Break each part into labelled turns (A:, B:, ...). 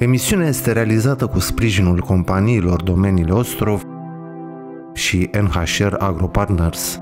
A: Emisiunea este realizată cu sprijinul companiilor Domeniile Ostrov și NHR AgroPartners.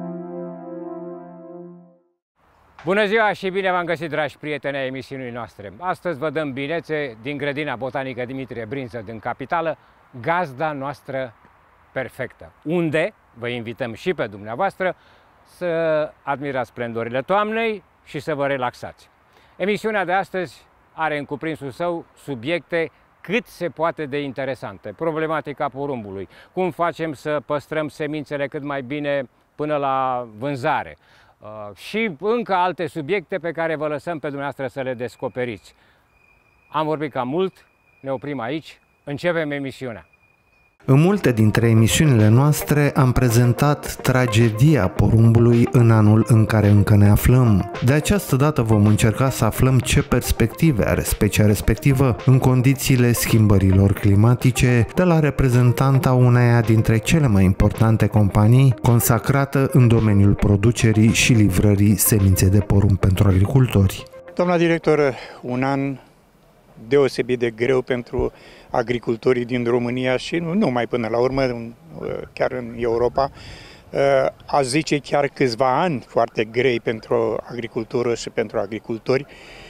B: Bună ziua și bine v-am găsit, dragi prieteni ai emisiunii noastre. Astăzi vă dăm binețe din grădina botanică Dimitrie Brință din capitală, gazda noastră perfectă, unde vă invităm și pe dumneavoastră să admirați splendorile toamnei și să vă relaxați. Emisiunea de astăzi are în cuprinsul său subiecte cât se poate de interesante. Problematica porumbului, cum facem să păstrăm semințele cât mai bine până la vânzare și încă alte subiecte pe care vă lăsăm pe dumneavoastră să le descoperiți. Am vorbit cam mult, ne oprim aici, începem emisiunea.
A: În multe dintre emisiunile noastre am prezentat tragedia porumbului în anul în care încă ne aflăm. De această dată vom încerca să aflăm ce perspective are specia respectivă în condițiile schimbărilor climatice de la reprezentanta uneia dintre cele mai importante companii consacrată în domeniul producerii și livrării semințe de porumb pentru agricultori.
C: Doamna director, un an deosebit de greu pentru agricultorii din România și nu numai până la urmă, chiar în Europa. Aș zice chiar câțiva ani foarte grei pentru agricultură și pentru agricultori.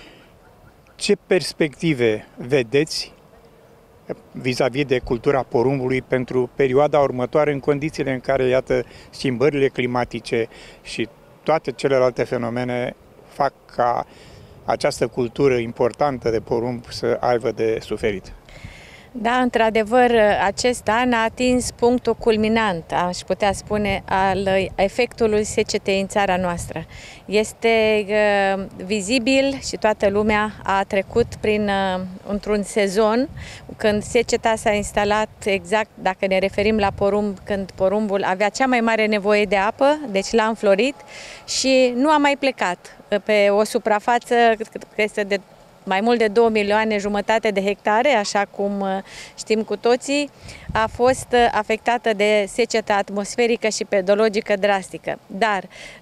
C: Ce perspective vedeți vis-a-vis de cultura porumbului pentru perioada următoare, în condițiile în care, iată, schimbările climatice și toate celelalte fenomene fac ca această cultură importantă de porumb să aibă de suferit?
D: Da, într-adevăr, acest an a atins punctul culminant, aș putea spune, al efectului secetei în țara noastră. Este vizibil și toată lumea a trecut într-un sezon când seceta s-a instalat exact, dacă ne referim la porumb, când porumbul avea cea mai mare nevoie de apă, deci l-a înflorit și nu a mai plecat pe o suprafață că este de mai mult de 2,5 milioane de hectare, așa cum știm cu toții, a fost afectată de seceta atmosferică și pedologică drastică. Dar,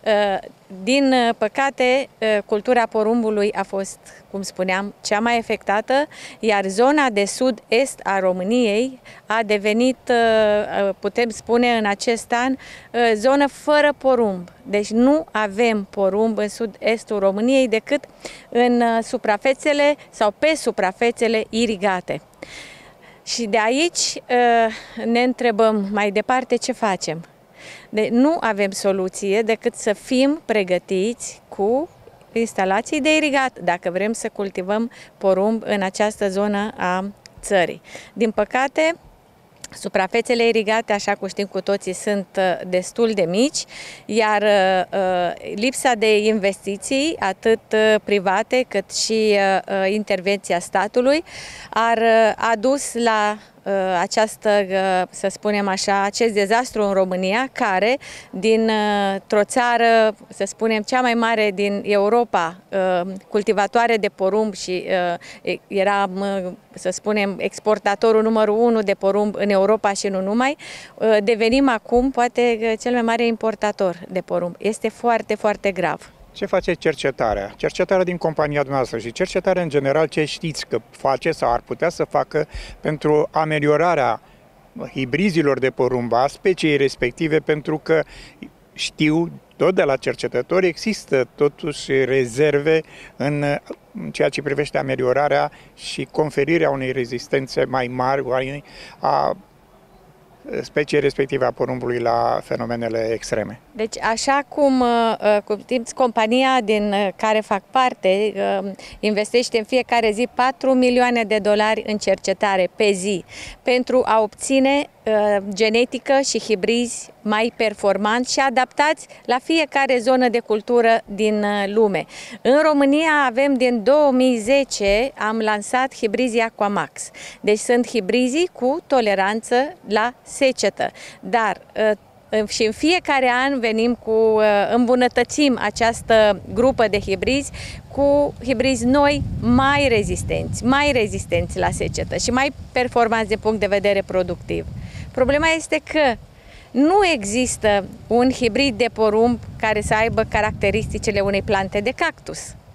D: din păcate, cultura porumbului a fost, cum spuneam, cea mai afectată, iar zona de sud-est a României a devenit, putem spune în acest an, zonă fără porumb. Deci nu avem porumb în sud-estul României decât în suprafețele sau pe suprafețele irigate. Și de aici ne întrebăm mai departe ce facem. Nu avem soluție decât să fim pregătiți cu instalații de irigat dacă vrem să cultivăm porumb în această zonă a țării. Din păcate, suprafețele irigate, așa cum știm cu toții, sunt destul de mici, iar lipsa de investiții, atât private cât și intervenția statului, a dus la să spunem așa, acest dezastru în România, care dintr-o țară, să spunem, cea mai mare din Europa, cultivatoare de porumb și eram, să spunem, exportatorul numărul 1 de porumb în Europa și nu numai, devenim acum poate cel mai mare importator de porumb. Este foarte, foarte grav.
C: Ce face cercetarea? Cercetarea din compania dumneavoastră și cercetarea în general, ce știți că face sau ar putea să facă pentru ameliorarea hibrizilor de porumb, a speciei respective, pentru că știu, tot de la cercetători, există totuși rezerve în ceea ce privește ameliorarea și conferirea unei rezistențe mai mari a speciei respective a porumbului la fenomenele extreme.
D: Deci, așa cum compania din care fac parte investește în fiecare zi 4 milioane de dolari în cercetare pe zi pentru a obține genetică și hibrizi mai performanți și adaptați la fiecare zonă de cultură din lume. În România avem din 2010, am lansat hibrizii Aquamax. Deci sunt hibrizii cu toleranță la secetă. Dar și în fiecare an venim îmbunătățim această grupă de hibrizi cu hibrizi noi mai rezistenți la secetă și mai performanți din punct de vedere productiv. Problema este că nu există un hibrid de porumb care să aibă caracteristicile unei plante de cactus.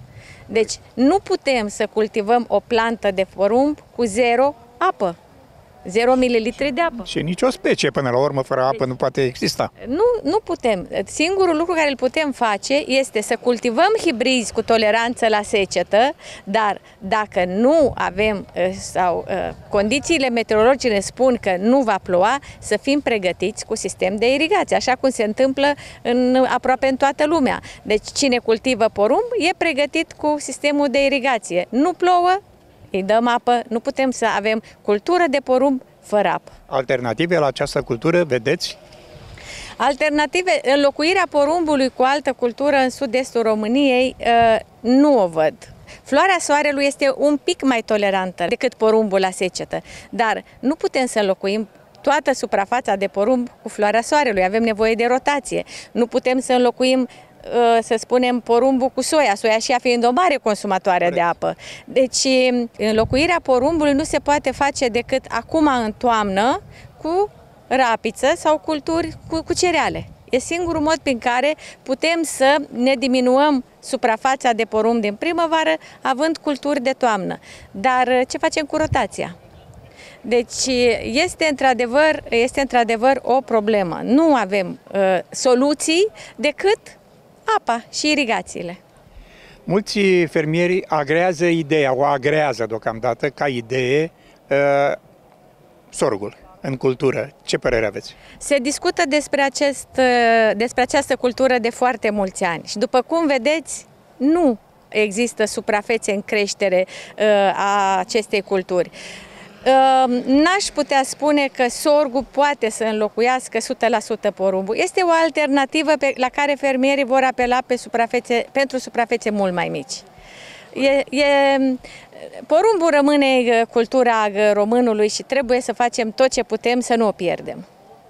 D: Deci nu putem să cultivăm o plantă de porumb cu 0 apă. 0 mililitri de apă.
C: Și nicio specie, până la urmă, fără apă nu poate exista.
D: Nu putem. Singurul lucru care îl putem face este să cultivăm hibrizi cu toleranță la secetă, dar dacă nu avem sau condițiile meteorologice ne spun că nu va ploua, să fim pregătiți cu sistem de irigație, așa cum se întâmplă aproape în toată lumea. Deci cine cultivă porumb e pregătit cu sistemul de irigație. Nu plouă, îi dăm apă, nu putem să avem cultură de porumb fără apă.
C: Alternative la această cultură, vedeți?
D: Alternative, înlocuirea porumbului cu altă cultură în sud-estul României, nu o văd. Floarea soarelui este un pic mai tolerantă decât porumbul la secetă, dar nu putem să înlocuim toată suprafața de porumb cu floarea soarelui, avem nevoie de rotație. Nu putem să înlocuim, să spunem, porumbul cu soia și ea fiind o mare consumatoare de apă. Deci înlocuirea porumbului nu se poate face decât acum în toamnă cu rapiță sau culturi cu cereale. E singurul mod prin care putem să ne diminuăm suprafața de porumb din primăvară având culturi de toamnă. Dar ce facem cu rotația? Deci este într-adevăr o problemă. Nu avem soluții decât apa și irigațiile.
C: Mulți fermieri o agrează deocamdată ca idee sorghul în cultură. Ce părere aveți?
D: Se discută despre această cultură de foarte mulți ani și după cum vedeți, nu există suprafețe în creștere a acestei culturi. N-aș putea spune că sorghul poate să înlocuiască 100% porumbul. Este o alternativă la care fermierii vor apela pentru suprafețe mult mai mici. Porumbul rămâne cultura românului și trebuie să facem tot ce putem să nu o pierdem.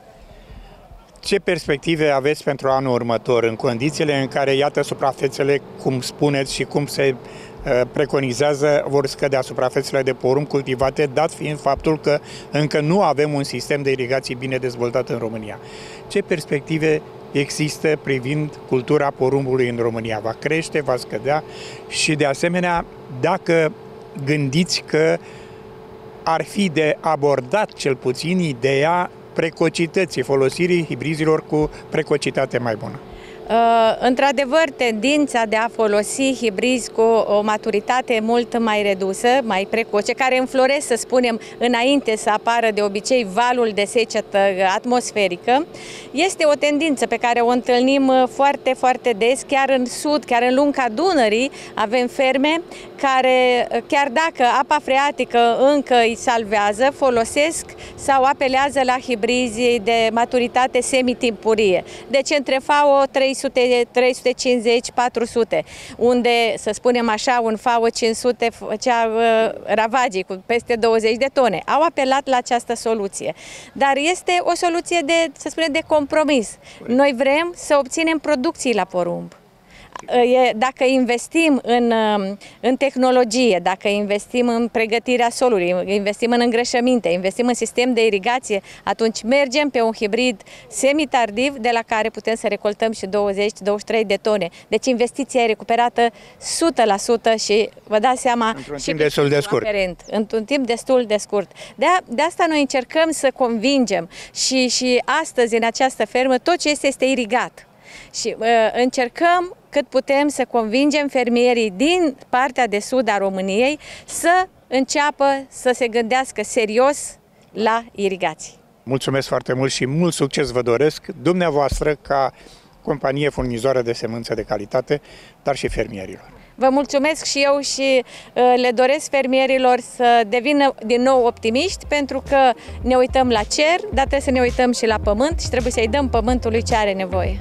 C: Ce perspective aveți pentru anul următor, în condițiile în care, iată, suprafețele, cum spuneți și cum se preconizează, vor scădea suprafețele de porumb cultivate, dat fiind faptul că încă nu avem un sistem de irigații bine dezvoltat în România? Ce perspective există privind cultura porumbului în România? Va crește, va scădea? Și de asemenea, dacă gândiți că ar fi de abordat cel puțin ideea precocității, folosirii hibrizilor cu precocitate mai bună.
D: Într-adevăr, tendința de a folosi hibrizi cu o maturitate mult mai redusă, mai precoce, care înfloresc, să spunem, înainte să apară de obicei valul de secetă atmosferică, este o tendință pe care o întâlnim foarte, foarte des, chiar în sud, chiar în lunga Dunării, avem ferme care, chiar dacă apa freatică încă îi salvează, folosesc sau apelează la hibrizi de maturitate semitimpurie. Deci între FAO 350, 400, unde, să spunem așa, un FAO 500 făcea ravagii cu peste 20 de tone. Au apelat la această soluție. Dar este o soluție de, să spunem, de compromis. Noi vrem să obținem producții la porumb. Dacă investim în tehnologie, dacă investim în pregătirea solului, investim în îngrășăminte, investim în sistem de irigație, atunci mergem pe un hibrid semi-tardiv de la care putem să recoltăm și 20-23 de tone. Deci investiția e recuperată 100% și vă dați seama
C: într-un timp destul de scurt.
D: Într-un timp destul de scurt. De asta noi încercăm să convingem și astăzi în această fermă tot ce este irigat. Și încercăm cât putem să convingem fermierii din partea de sud a României să înceapă să se gândească serios la irigații.
C: Mulțumesc foarte mult și mult succes vă doresc dumneavoastră ca companie furnizoară de semânțe de calitate, dar și fermierilor.
D: Vă mulțumesc și eu și le doresc fermierilor să devină din nou optimiști, pentru că ne uităm la cer, dar trebuie să ne uităm și la pământ și trebuie să-i dăm pământului ce are nevoie.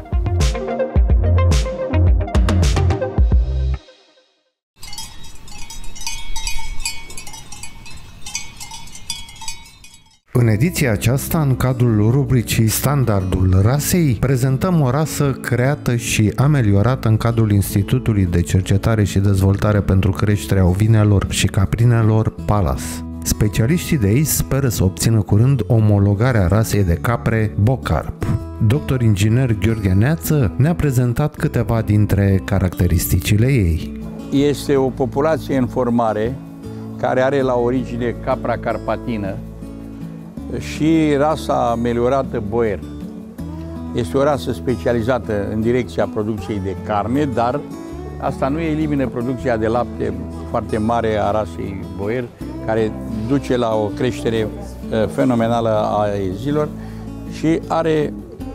A: În ediția aceasta, în cadrul rubricii Standardul rasei, prezentăm o rasă creată și ameliorată în cadrul Institutului de Cercetare și Dezvoltare pentru Creșterea Ovinelor și Caprinelor, Palas. Specialiștii de aici speră să obțină curând omologarea rasei de capre Bocarp. Dr. inginer Gheorghe Neață ne-a prezentat câteva dintre caracteristicile ei.
E: este o populație în formare care are la origine capra carpatină și rasa ameliorată boier. Este o rasă specializată în direcția producției de carne, dar asta nu elimină producția de lapte foarte mare a rasei boier, care duce la o creștere fenomenală a zilor și are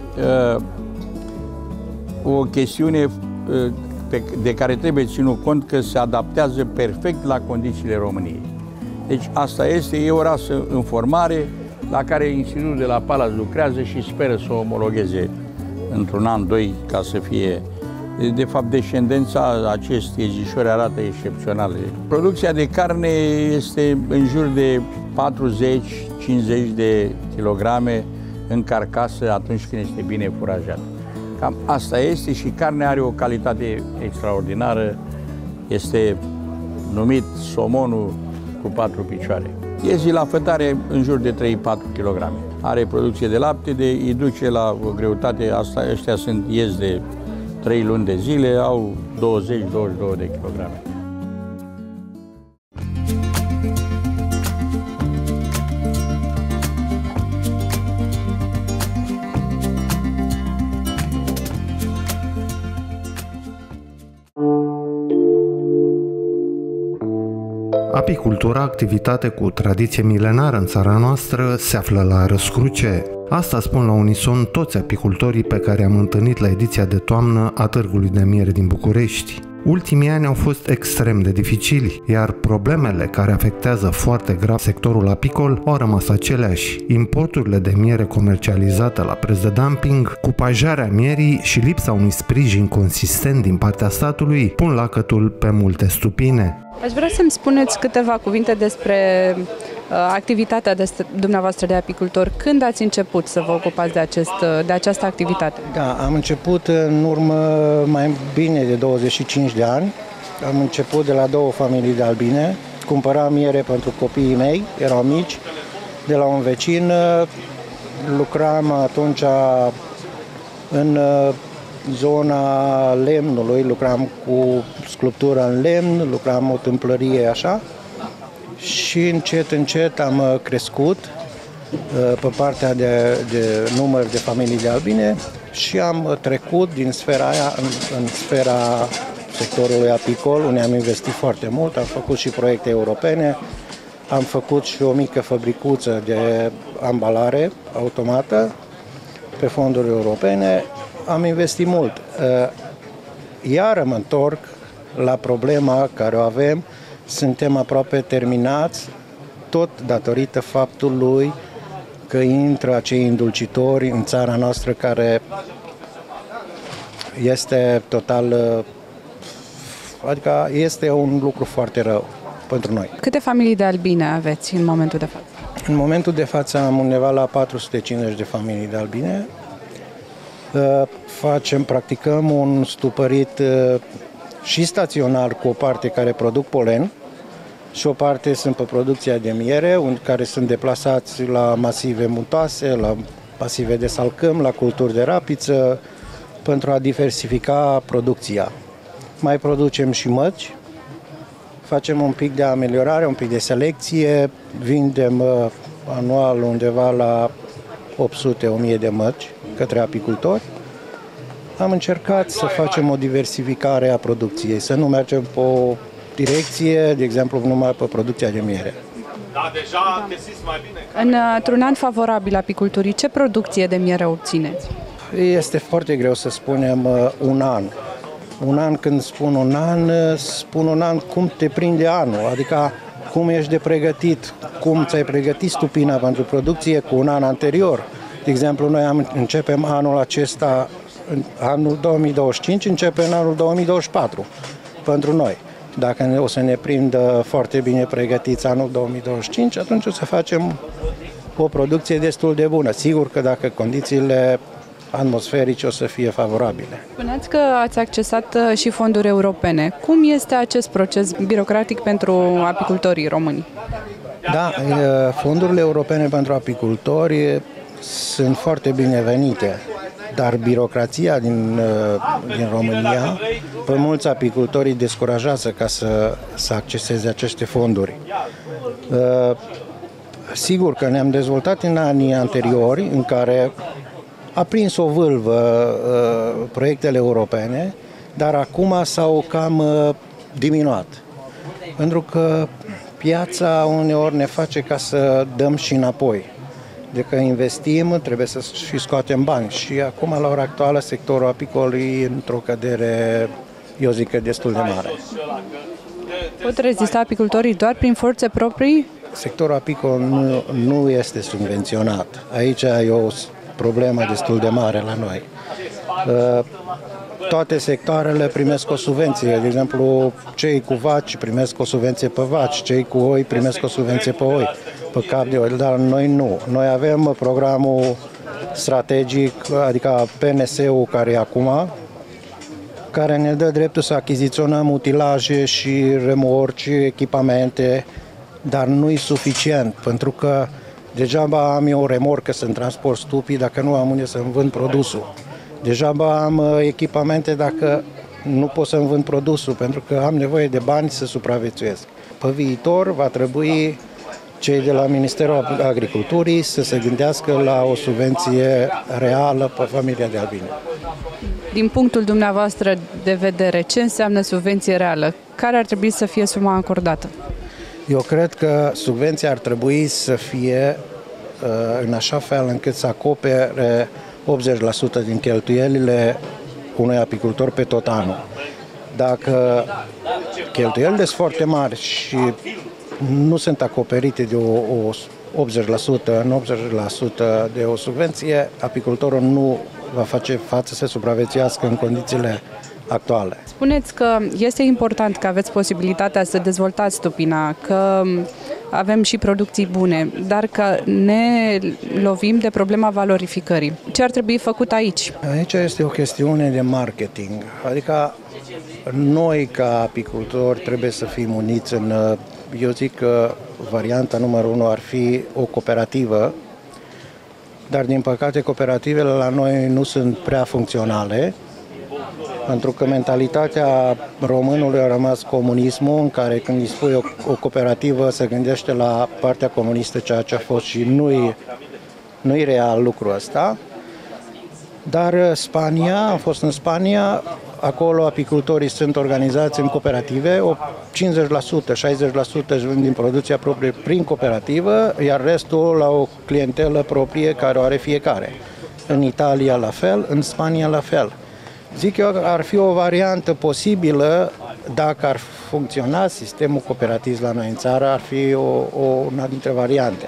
E: o chestiune de care trebuie ținut cont, că se adaptează perfect la condițiile României. Deci asta e o rasă în formare la care Institutul de la Palace lucrează și speră să o omologheze într-un an, doi, ca să fie. De fapt, descendența acestei zișori arată excepționale. Producția de carne este în jur de 40-50 de kilograme în carcasă atunci când este bine furajată. Cam asta este și carnea are o calitate extraordinară. Este numit somonul cu 4 picioare. Iezii la fătare în jur de 3-4 kg. Are producție de lapte, îi duce la o greutate, ăștia sunt iezi de 3 luni de zile, au 20-22 de kilograme.
A: Apicultura, activitate cu tradiție milenară în țara noastră, se află la răscruce. Asta spun la unison toți apicultorii pe care am întâlnit la ediția de toamnă a Târgului de Miere din București. Ultimii ani au fost extrem de dificili, iar problemele care afectează foarte grav sectorul apicol au rămas aceleași. Importurile de miere comercializată la preț de dumping, cupajarea mierii și lipsa unui sprijin consistent din partea statului pun lacătul pe multe stupine.
F: Aș vrea să-mi spuneți câteva cuvinte despre activitatea dumneavoastră de apicultor. Când ați început să vă ocupați de această activitate?
G: Da, am început în urmă mai bine de 25 de ani. Am început de la 2 familii de albine. Cumpăram miere pentru copiii mei, erau mici, de la un vecin. Lucram atunci în zona lemnului, lucram cu sculptură în lemn, lucram o tâmplărie așa și încet am crescut pe partea de număr de familii de albine și am trecut din sfera aia în sfera sectorului apicol, unde am investit foarte mult, am făcut și proiecte europene, am făcut și o mică fabricuță de ambalare automată pe fonduri europene. Am investit mult. Iar mă întorc la problema care o avem. Suntem aproape terminați, tot datorită faptului că intră acei îndulcitori în țara noastră, care este total, adică este un lucru foarte rău pentru noi.
F: Câte familii de albine aveți în momentul de față?
G: În momentul de față am undeva la 450 de familii de albine. Practicăm un stupărit și staționar cu o parte care produc polen și o parte sunt pe producția de miere, care sunt deplasați la masive muntoase, la masive de salcâm, la culturi de rapiță, pentru a diversifica producția. Mai producem și măci, facem un pic de ameliorare, un pic de selecție, vindem anual undeva la 800-1000 de măci către apicultori. Am încercat să facem o diversificare a producției, să nu mergem pe o direcție, de exemplu, numai pe producția de miere.
H: Da, deja găsiți mai bine.
F: Într-un an favorabil apiculturii, ce producție de miere obțineți?
G: Este foarte greu să spunem un an. Un an, când spun un an cum te prinde anul, adică cum ești de pregătit, cum ți-ai pregătit stupina pentru producție cu un an anterior. De exemplu, noi începem anul acesta, anul 2025, începe în anul 2024 pentru noi. Dacă o să ne prindă foarte bine pregătiți anul 2025, atunci o să facem o producție destul de bună. Sigur că dacă condițiile atmosferice o să fie favorabile.
F: Spuneați că ați accesat și fonduri europene. Cum este acest proces birocratic pentru apicultorii români?
G: Da, fondurile europene pentru apicultori sunt foarte binevenite. dar birocrația din România pe mulți apicultori îi descurajează ca să acceseze aceste fonduri. Sigur că ne-am dezvoltat în anii anteriori în care a prins o vâlvă proiectele europene, dar acum s-au cam diminuat. Pentru că piața uneori ne face ca să dăm și înapoi. De că investim, trebuie să și scoatem bani. Și acum, la ora actuală, sectorul apicol e într-o cădere, eu zic că destul de mare.
F: Pot rezista apicultorii doar prin forțe proprii?
G: Sectorul apicol nu este subvenționat. Aici e o problemă destul de mare la noi. Toate sectoarele primesc o subvenție. De exemplu, cei cu vaci primesc o subvenție pe vaci, cei cu oi primesc o subvenție pe oi, pe cap de oi, dar noi nu. Noi avem programul strategic, adică PNS-ul care e acum, care ne dă dreptul să achiziționăm utilaje și remorci, echipamente, dar nu e suficient, pentru că degeaba am eu o remorcă să-mi transport stupii dacă nu am unde să-mi vând produsul. Degeaba am echipamente dacă nu pot să-mi vând produsul, pentru că am nevoie de bani să supraviețuiesc. Pe viitor va trebui cei de la Ministerul Agriculturii să se gândească la o subvenție reală pe familia de albine.
F: Din punctul dumneavoastră de vedere, ce înseamnă subvenție reală? Care ar trebui să fie suma acordată?
G: Eu cred că subvenția ar trebui să fie în așa fel încât să acopere 80% din cheltuielile unui apicultor pe tot anul. Dacă cheltuielile sunt foarte mari și nu sunt acoperite de 80%, în 80% de o subvenție, apicultorul nu va face față să supraviețuiască în condițiile actuale.
F: Spuneți că este important că aveți posibilitatea să dezvoltați stupina, că avem și producții bune, dar că ne lovim de problema valorificării. Ce ar trebui făcut aici?
G: Aici este o chestiune de marketing, adică noi ca apicultori trebuie să fim uniți în, eu zic că varianta numărul 1 ar fi o cooperativă, dar din păcate cooperativele la noi nu sunt prea funcționale, pentru că mentalitatea românului a rămas comunismul, în care când îi spui o cooperativă se gândește la partea comunistă, ceea ce a fost și nu-i real lucrul ăsta. Dar Spania, am fost în Spania, acolo apicultorii sunt organizați în cooperative, 50%, 60% își vând din producția proprie prin cooperativă, iar restul la o clientelă proprie care o are fiecare. În Italia la fel, în Spania la fel. Zic eu că ar fi o variantă posibilă dacă ar funcționa sistemul cooperativ la noi în țară, ar fi una dintre variante.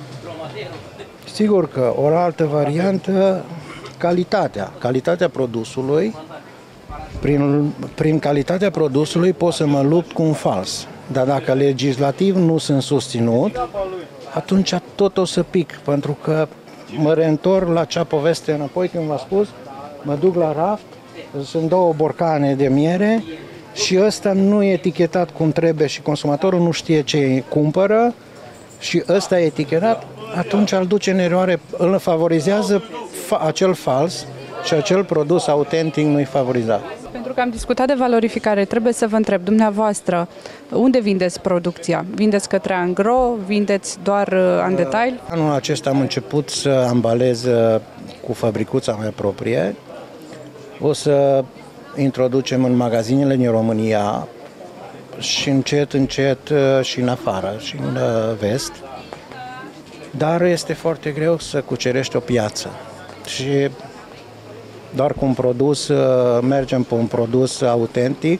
G: Sigur că o altă variantă, calitatea produsului. Prin calitatea produsului pot să mă lupt cu un fals, dar dacă legislativ nu sunt susținut, atunci tot o să pic, pentru că mă reîntorc la acea poveste înapoi, când v-am spus, mă duc la raft, sunt 2 borcane de miere și ăsta nu e etichetat cum trebuie și consumatorul nu știe ce cumpără și ăsta e etichetat, atunci îl duce în eroare, îl favorizează acel fals și acel produs autentic nu-i favorizat.
F: Pentru că am discutat de valorificare, trebuie să vă întreb, dumneavoastră, unde vindeți producția? Vindeți către angro? Vindeți doar în detail?
G: Anul acesta am început să ambalez cu fabricuța mea proprie. O să introducem în magazinele din România și încet și în afară, și în vest. Dar este foarte greu să cucerești o piață. Și doar cu un produs, mergem pe un produs autentic.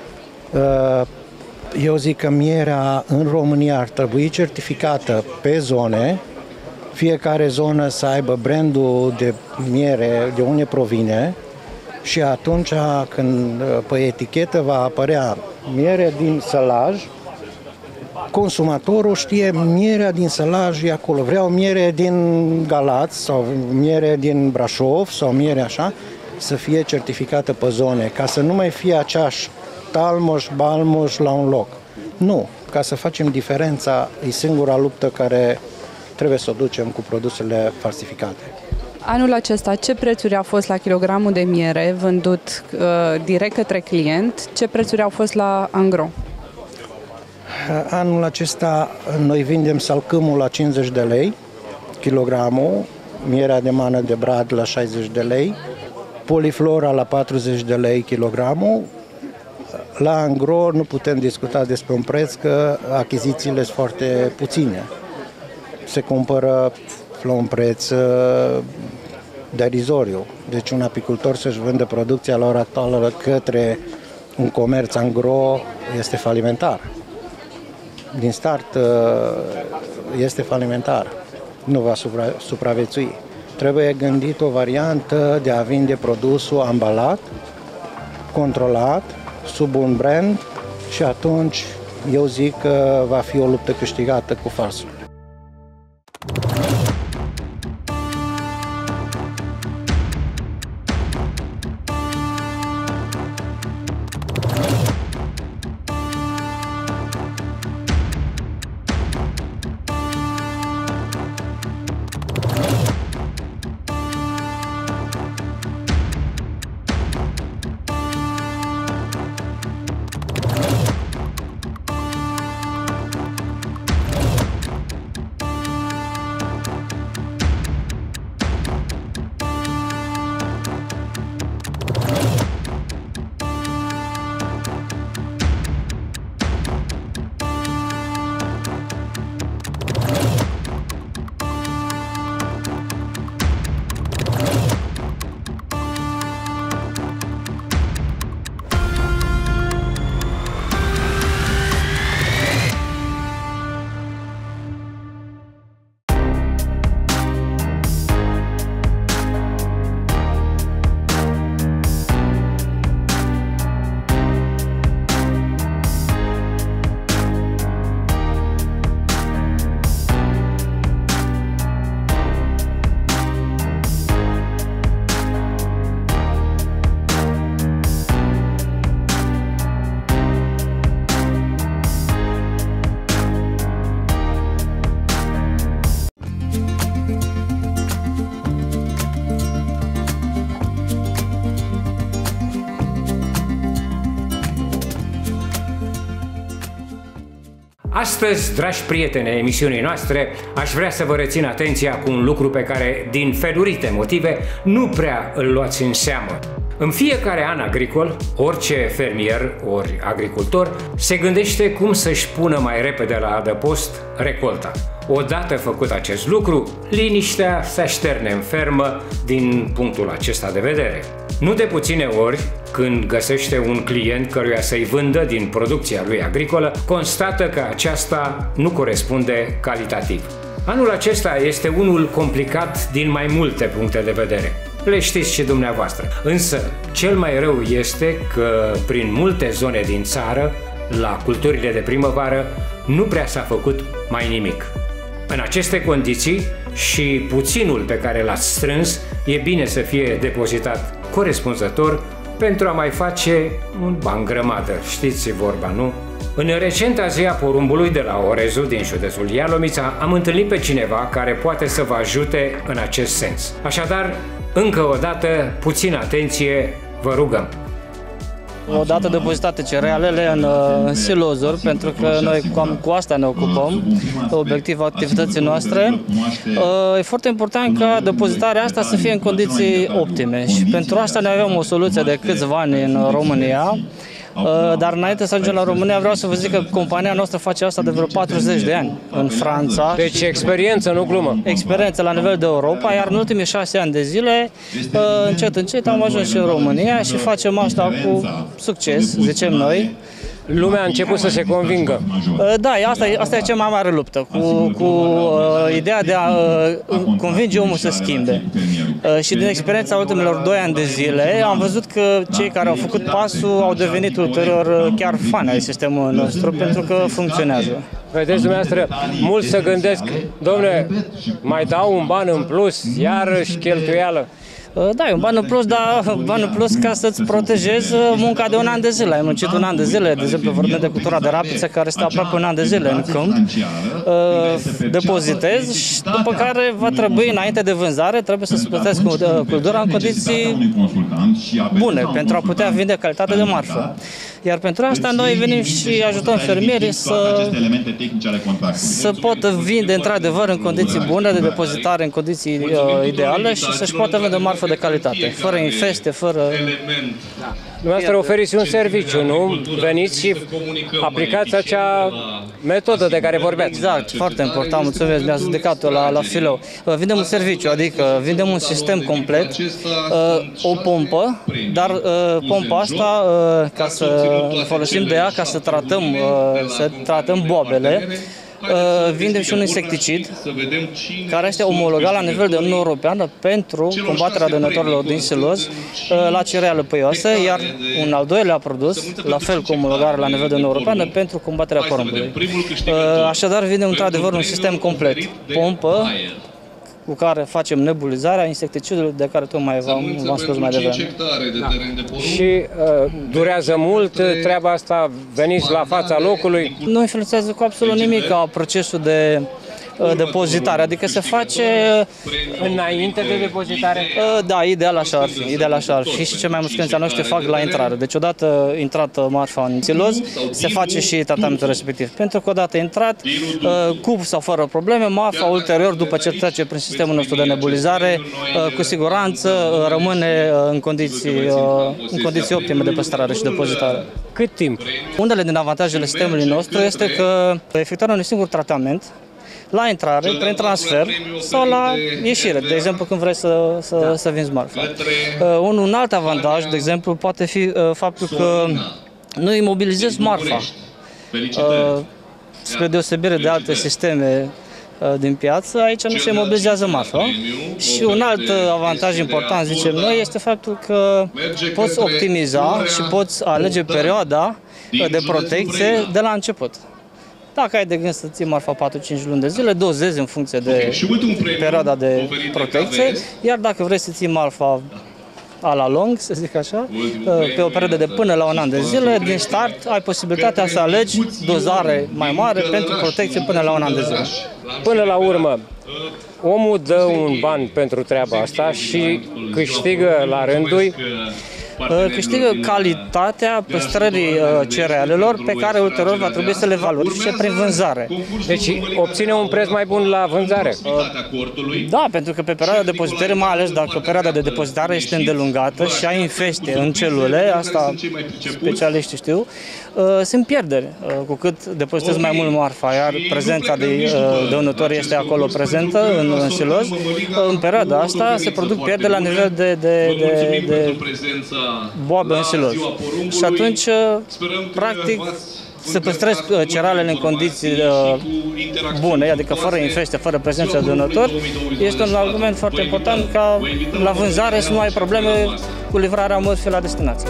G: Eu zic că mierea în România ar trebui certificată pe zone, fiecare zonă să aibă brandul de miere, de unde provine, și atunci când pe etichetă va apărea miere din sălaj, consumatorul știe mierea din sălaj e acolo. Vreau miere din Galați sau miere din Brașov sau miere așa, să fie certificată pe zone, ca să nu mai fie aceeași talmoș, balmoș la un loc. Nu, ca să facem diferența, e singura luptă care trebuie să o ducem cu produsele falsificate.
F: Anul acesta, ce prețuri au fost la kilogramul de miere vândut direct către client? Ce prețuri au fost la angro?
G: Anul acesta noi vindem salcâmul la 50 de lei kilogramul, mierea de mană de brad la 60 de lei, poliflora la 40 de lei kilogramul. La angro nu putem discuta despre un preț, că achizițiile sunt foarte puține. Se cumpără la un preț derizoriu. Deci un apicultor să-și vândă producția la ora actuală către un comerț angro este falimentar. Din start este falimentar. Nu va supraviețui. Trebuie gândit o variantă de a vinde produsul ambalat, controlat, sub un brand și atunci eu zic că va fi o luptă câștigată cu falsul.
B: Astăzi, dragi prieteni ai emisiunii noastre, aș vrea să vă rețin atenția cu un lucru pe care, din felurite motive, nu prea îl luați în seamă. În fiecare an agricol, orice fermier ori agricultor se gândește cum să-și pună mai repede la adăpost recolta. Odată făcut acest lucru, liniștea se așterne în fermă din punctul acesta de vedere. Nu de puține ori, când găsește un client căruia să-i vândă din producția lui agricolă, constată că aceasta nu corespunde calitativ. Anul acesta este unul complicat din mai multe puncte de vedere. Le știți și dumneavoastră. Însă, cel mai rău este că prin multe zone din țară, la culturile de primăvară, nu prea s-a făcut mai nimic. În aceste condiții și puținul pe care l-ați strâns, e bine să fie depozitat corespunzător pentru a mai face un ban grămadă. Știți vorba, nu? În recenta zi a porumbului de la Orezu, din județul Ialomița, am întâlnit pe cineva care poate să vă ajute în acest sens. Așadar, încă o dată, puțină atenție, vă rugăm!
I: Odată depozitate cerealele în silozuri, pentru că noi cu asta ne ocupăm, obiectivul activității noastre. E foarte important ca depozitarea asta să fie în condiții optime și pentru asta noi avem o soluție de câțiva ani în România. Dar înainte să ajungem la România, vreau să vă zic că compania noastră face asta de vreo 40 de ani în Franța.
B: Deci experiență, nu glumă.
I: Experiență la nivel de Europa, iar în ultimii 6 ani de zile, încet am ajuns și în România și facem asta cu succes, zicem noi.
B: Lumea a început să se convingă.
I: Da, asta e cea mai mare luptă, cu ideea de a convinge omul să schimbe. Și din experiența ultimilor 2 ani de zile am văzut că cei care au făcut pasul au devenit ulterior chiar fani ai sistemului nostru, pentru că funcționează.
B: Vedeți dumneavoastră, mulți se gândesc, dom'le, mai dau un ban în plus, iarăși cheltuială.
I: Da, e un ban în plus, dar ban în plus ca să-ți protejezi munca de un an de zile. Ai muncit un an de zile, de exemplu vorbim de cultura de rapiță care stă aproape un an de zile în câmp, depozitezi și după care va trebui, înainte de vânzare, trebuie să-ți plătești cultura în condiții bune pentru a putea vinde calitate de marfă. Iar pentru asta noi venim și ajutăm fermierii să poată vinde într-adevăr în condiții bune, de depozitare în condiții ideale și să-și poată vinde marfă de calitate, fără infeste, fără...
B: Dumneavoastră oferiți un serviciu, nu? Veniți și aplicați acea metodă de care vorbeați.
I: Exact, foarte important, mulțumesc, mi-ați dedicat-o la filou. Vindem un serviciu, adică vindem un sistem complet, o pompă, dar pompa asta, ca să folosim de ea, ca să tratăm boabele, vindem și un insecticid care este omologat la nivel de Uniunea Europeană pentru combaterea dăunătorilor din siloz la cereale păioase, iar un al doilea produs, la fel cu omologare la nivel de Uniunea Europeană, pentru combaterea porumbului. Așadar, vindem într-adevăr un sistem complet. Pompă, cu care facem nebulizarea insecticidului de care tocmai v-am spus mai devreme.
B: Da. Și durează mult treaba asta? Veniți la fața locului?
I: Nu influențează cu absolut nimic ca procesul de depozitare, adică se face
B: înainte de depozitare?
I: Da, ideal așa ar fi, ideal așa ar fi și cei mai mulți clienți noștri fac la intrare. Deci odată intrată marfa în siloz, se face și tratamentul respectiv. Pentru că odată intrat, cu sau fără probleme, marfa ulterior, după ce trece prin sistemul nostru de nebulizare, cu siguranță rămâne în condiții optime de păstrare și depozitare.
B: Cât timp?
I: Unele din avantajele sistemului nostru este că efectuarea unui singur tratament la intrare, prin transfer sau la ieșire, de exemplu când vrei să vinzi marfa. Un alt avantaj, de exemplu, poate fi faptul că nu imobilizezi marfa, spre deosebire de alte sisteme din piață, aici nu se imobilizează marfa. Și un alt avantaj important, zicem noi, este faptul că poți optimiza și poți alege perioada de protecție de la început. Dacă ai de gând să ții marfa 4-5 luni de zile, dozezi în funcție de perioada de protecție, iar dacă vrei să ții marfa a la lung, să zic așa, pe o perioadă de până la un an de zile, din start ai posibilitatea să alegi dozare mai mare pentru protecție până la un an de zile.
B: Până la urmă, omul dă un ban pentru treaba asta și câștigă la rândul
I: câștigă calitatea păstrării cerealelor pe care ulterior va trebui să le valorifice prin vânzare.
B: Deci obține un preț mai bun la vânzare?
I: Da, pentru că pe perioada de depozitare, mai ales dacă perioada de depozitare este îndelungată și ai infeste în celule, asta specialiștii știu, sunt pierderi. Cu cât depozitezi mai mult marfa, iar prezența de dăunători este acolo prezentă în siloz, în perioada asta se produc pierderi la nivel de boabe în siloz. Și atunci, practic, să păstrezi cerealele în condiții bune, adică fără infeste, fără prezența de dăunători, este un argument foarte important ca la vânzare să nu ai probleme cu livrarea mărfii la destinație.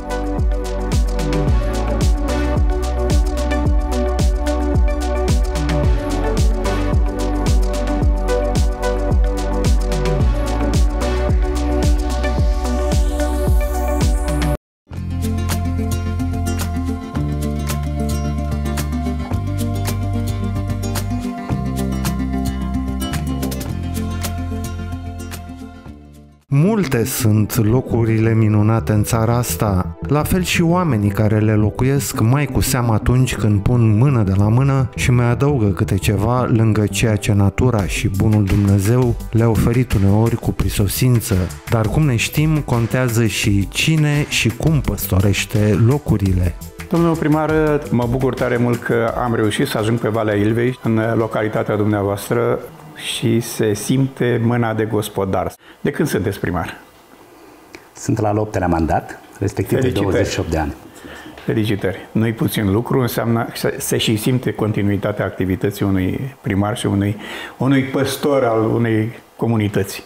A: Multe sunt locurile minunate în țara asta, la fel și oamenii care le locuiesc, mai cu seamă atunci când pun mână de la mână și mai adaugă câte ceva lângă ceea ce natura și bunul Dumnezeu le-a oferit uneori cu prisosință. Dar cum ne știm, contează și cine și cum păstorește locurile.
J: Domnul primar, mă bucur tare mult că am reușit să ajung pe Valea Ilvei, în localitatea dumneavoastră, și se simte mâna de gospodar. De când sunteți primar?
K: Sunt la al 8-lea mandat, respectiv de 28 de ani.
J: Felicitări! Nu-i puțin lucru, înseamnă că se și simte continuitatea activității unui primar și unui păstor al unei comunități.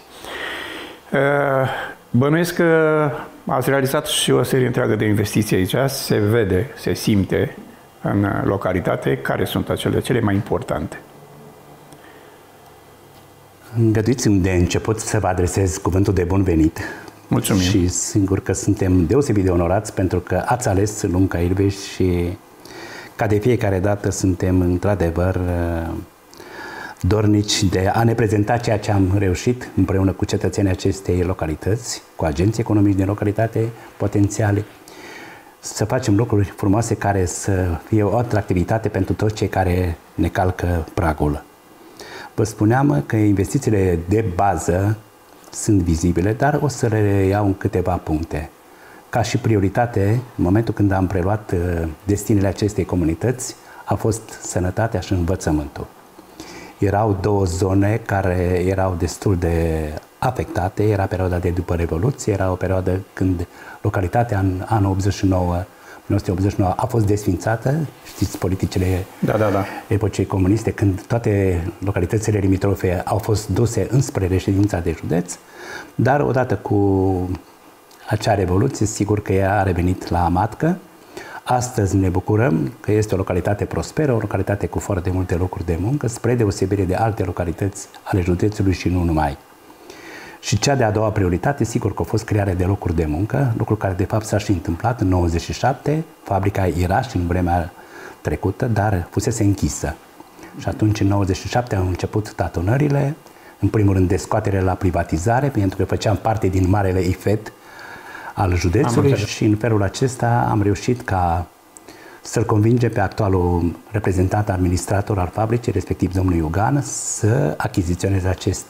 J: Bănuiesc că ați realizat și o serie întreagă de investiții aici, se vede, se simte în localitate care sunt cele mai importante.
K: Îngăduiți-mi de început să vă adresez cuvântul de bun venit.
J: Mulțumim.
K: Și sigur că suntem deosebit de onorați pentru că ați ales Lunca Ilveș și ca de fiecare dată suntem într-adevăr dornici de a ne prezenta ceea ce am reușit împreună cu cetățenii acestei localități, cu agenții economici din localitate potențiale, să facem lucruri frumoase care să fie o atractivitate pentru toți cei care ne calcă pragul. Vă spuneam că investițiile de bază sunt vizibile, dar o să le iau în câteva puncte. Ca și prioritate, în momentul când am preluat destinele acestei comunități, a fost sănătatea și învățământul. Erau două zone care erau destul de afectate, era perioada de după Revoluție, era o perioadă când localitatea în anul 1989 a fost desfințată, știți politicile epocei comuniste, când toate localitățile limitrofe au fost duse înspre reședința de județ, dar odată cu acea revoluție, sigur că ea a revenit la matcă. Astăzi ne bucurăm că este o localitate prosperă, o localitate cu foarte multe locuri de muncă, spre deosebire de alte localități ale județului și nu numai. Și cea de-a doua prioritate, sigur că a fost crearea de locuri de muncă, lucru care de fapt s-a și întâmplat în 97, fabrica era și în vremea trecută, dar fusese închisă. Și atunci, în 97, au început tatonările, în primul rând descoaterea la privatizare, pentru că făceam parte din marele IFET al județului și în felul acesta am reușit ca să-l convingem pe actualul reprezentant administrator al fabricii, respectiv domnul Iugan, să achiziționeze acest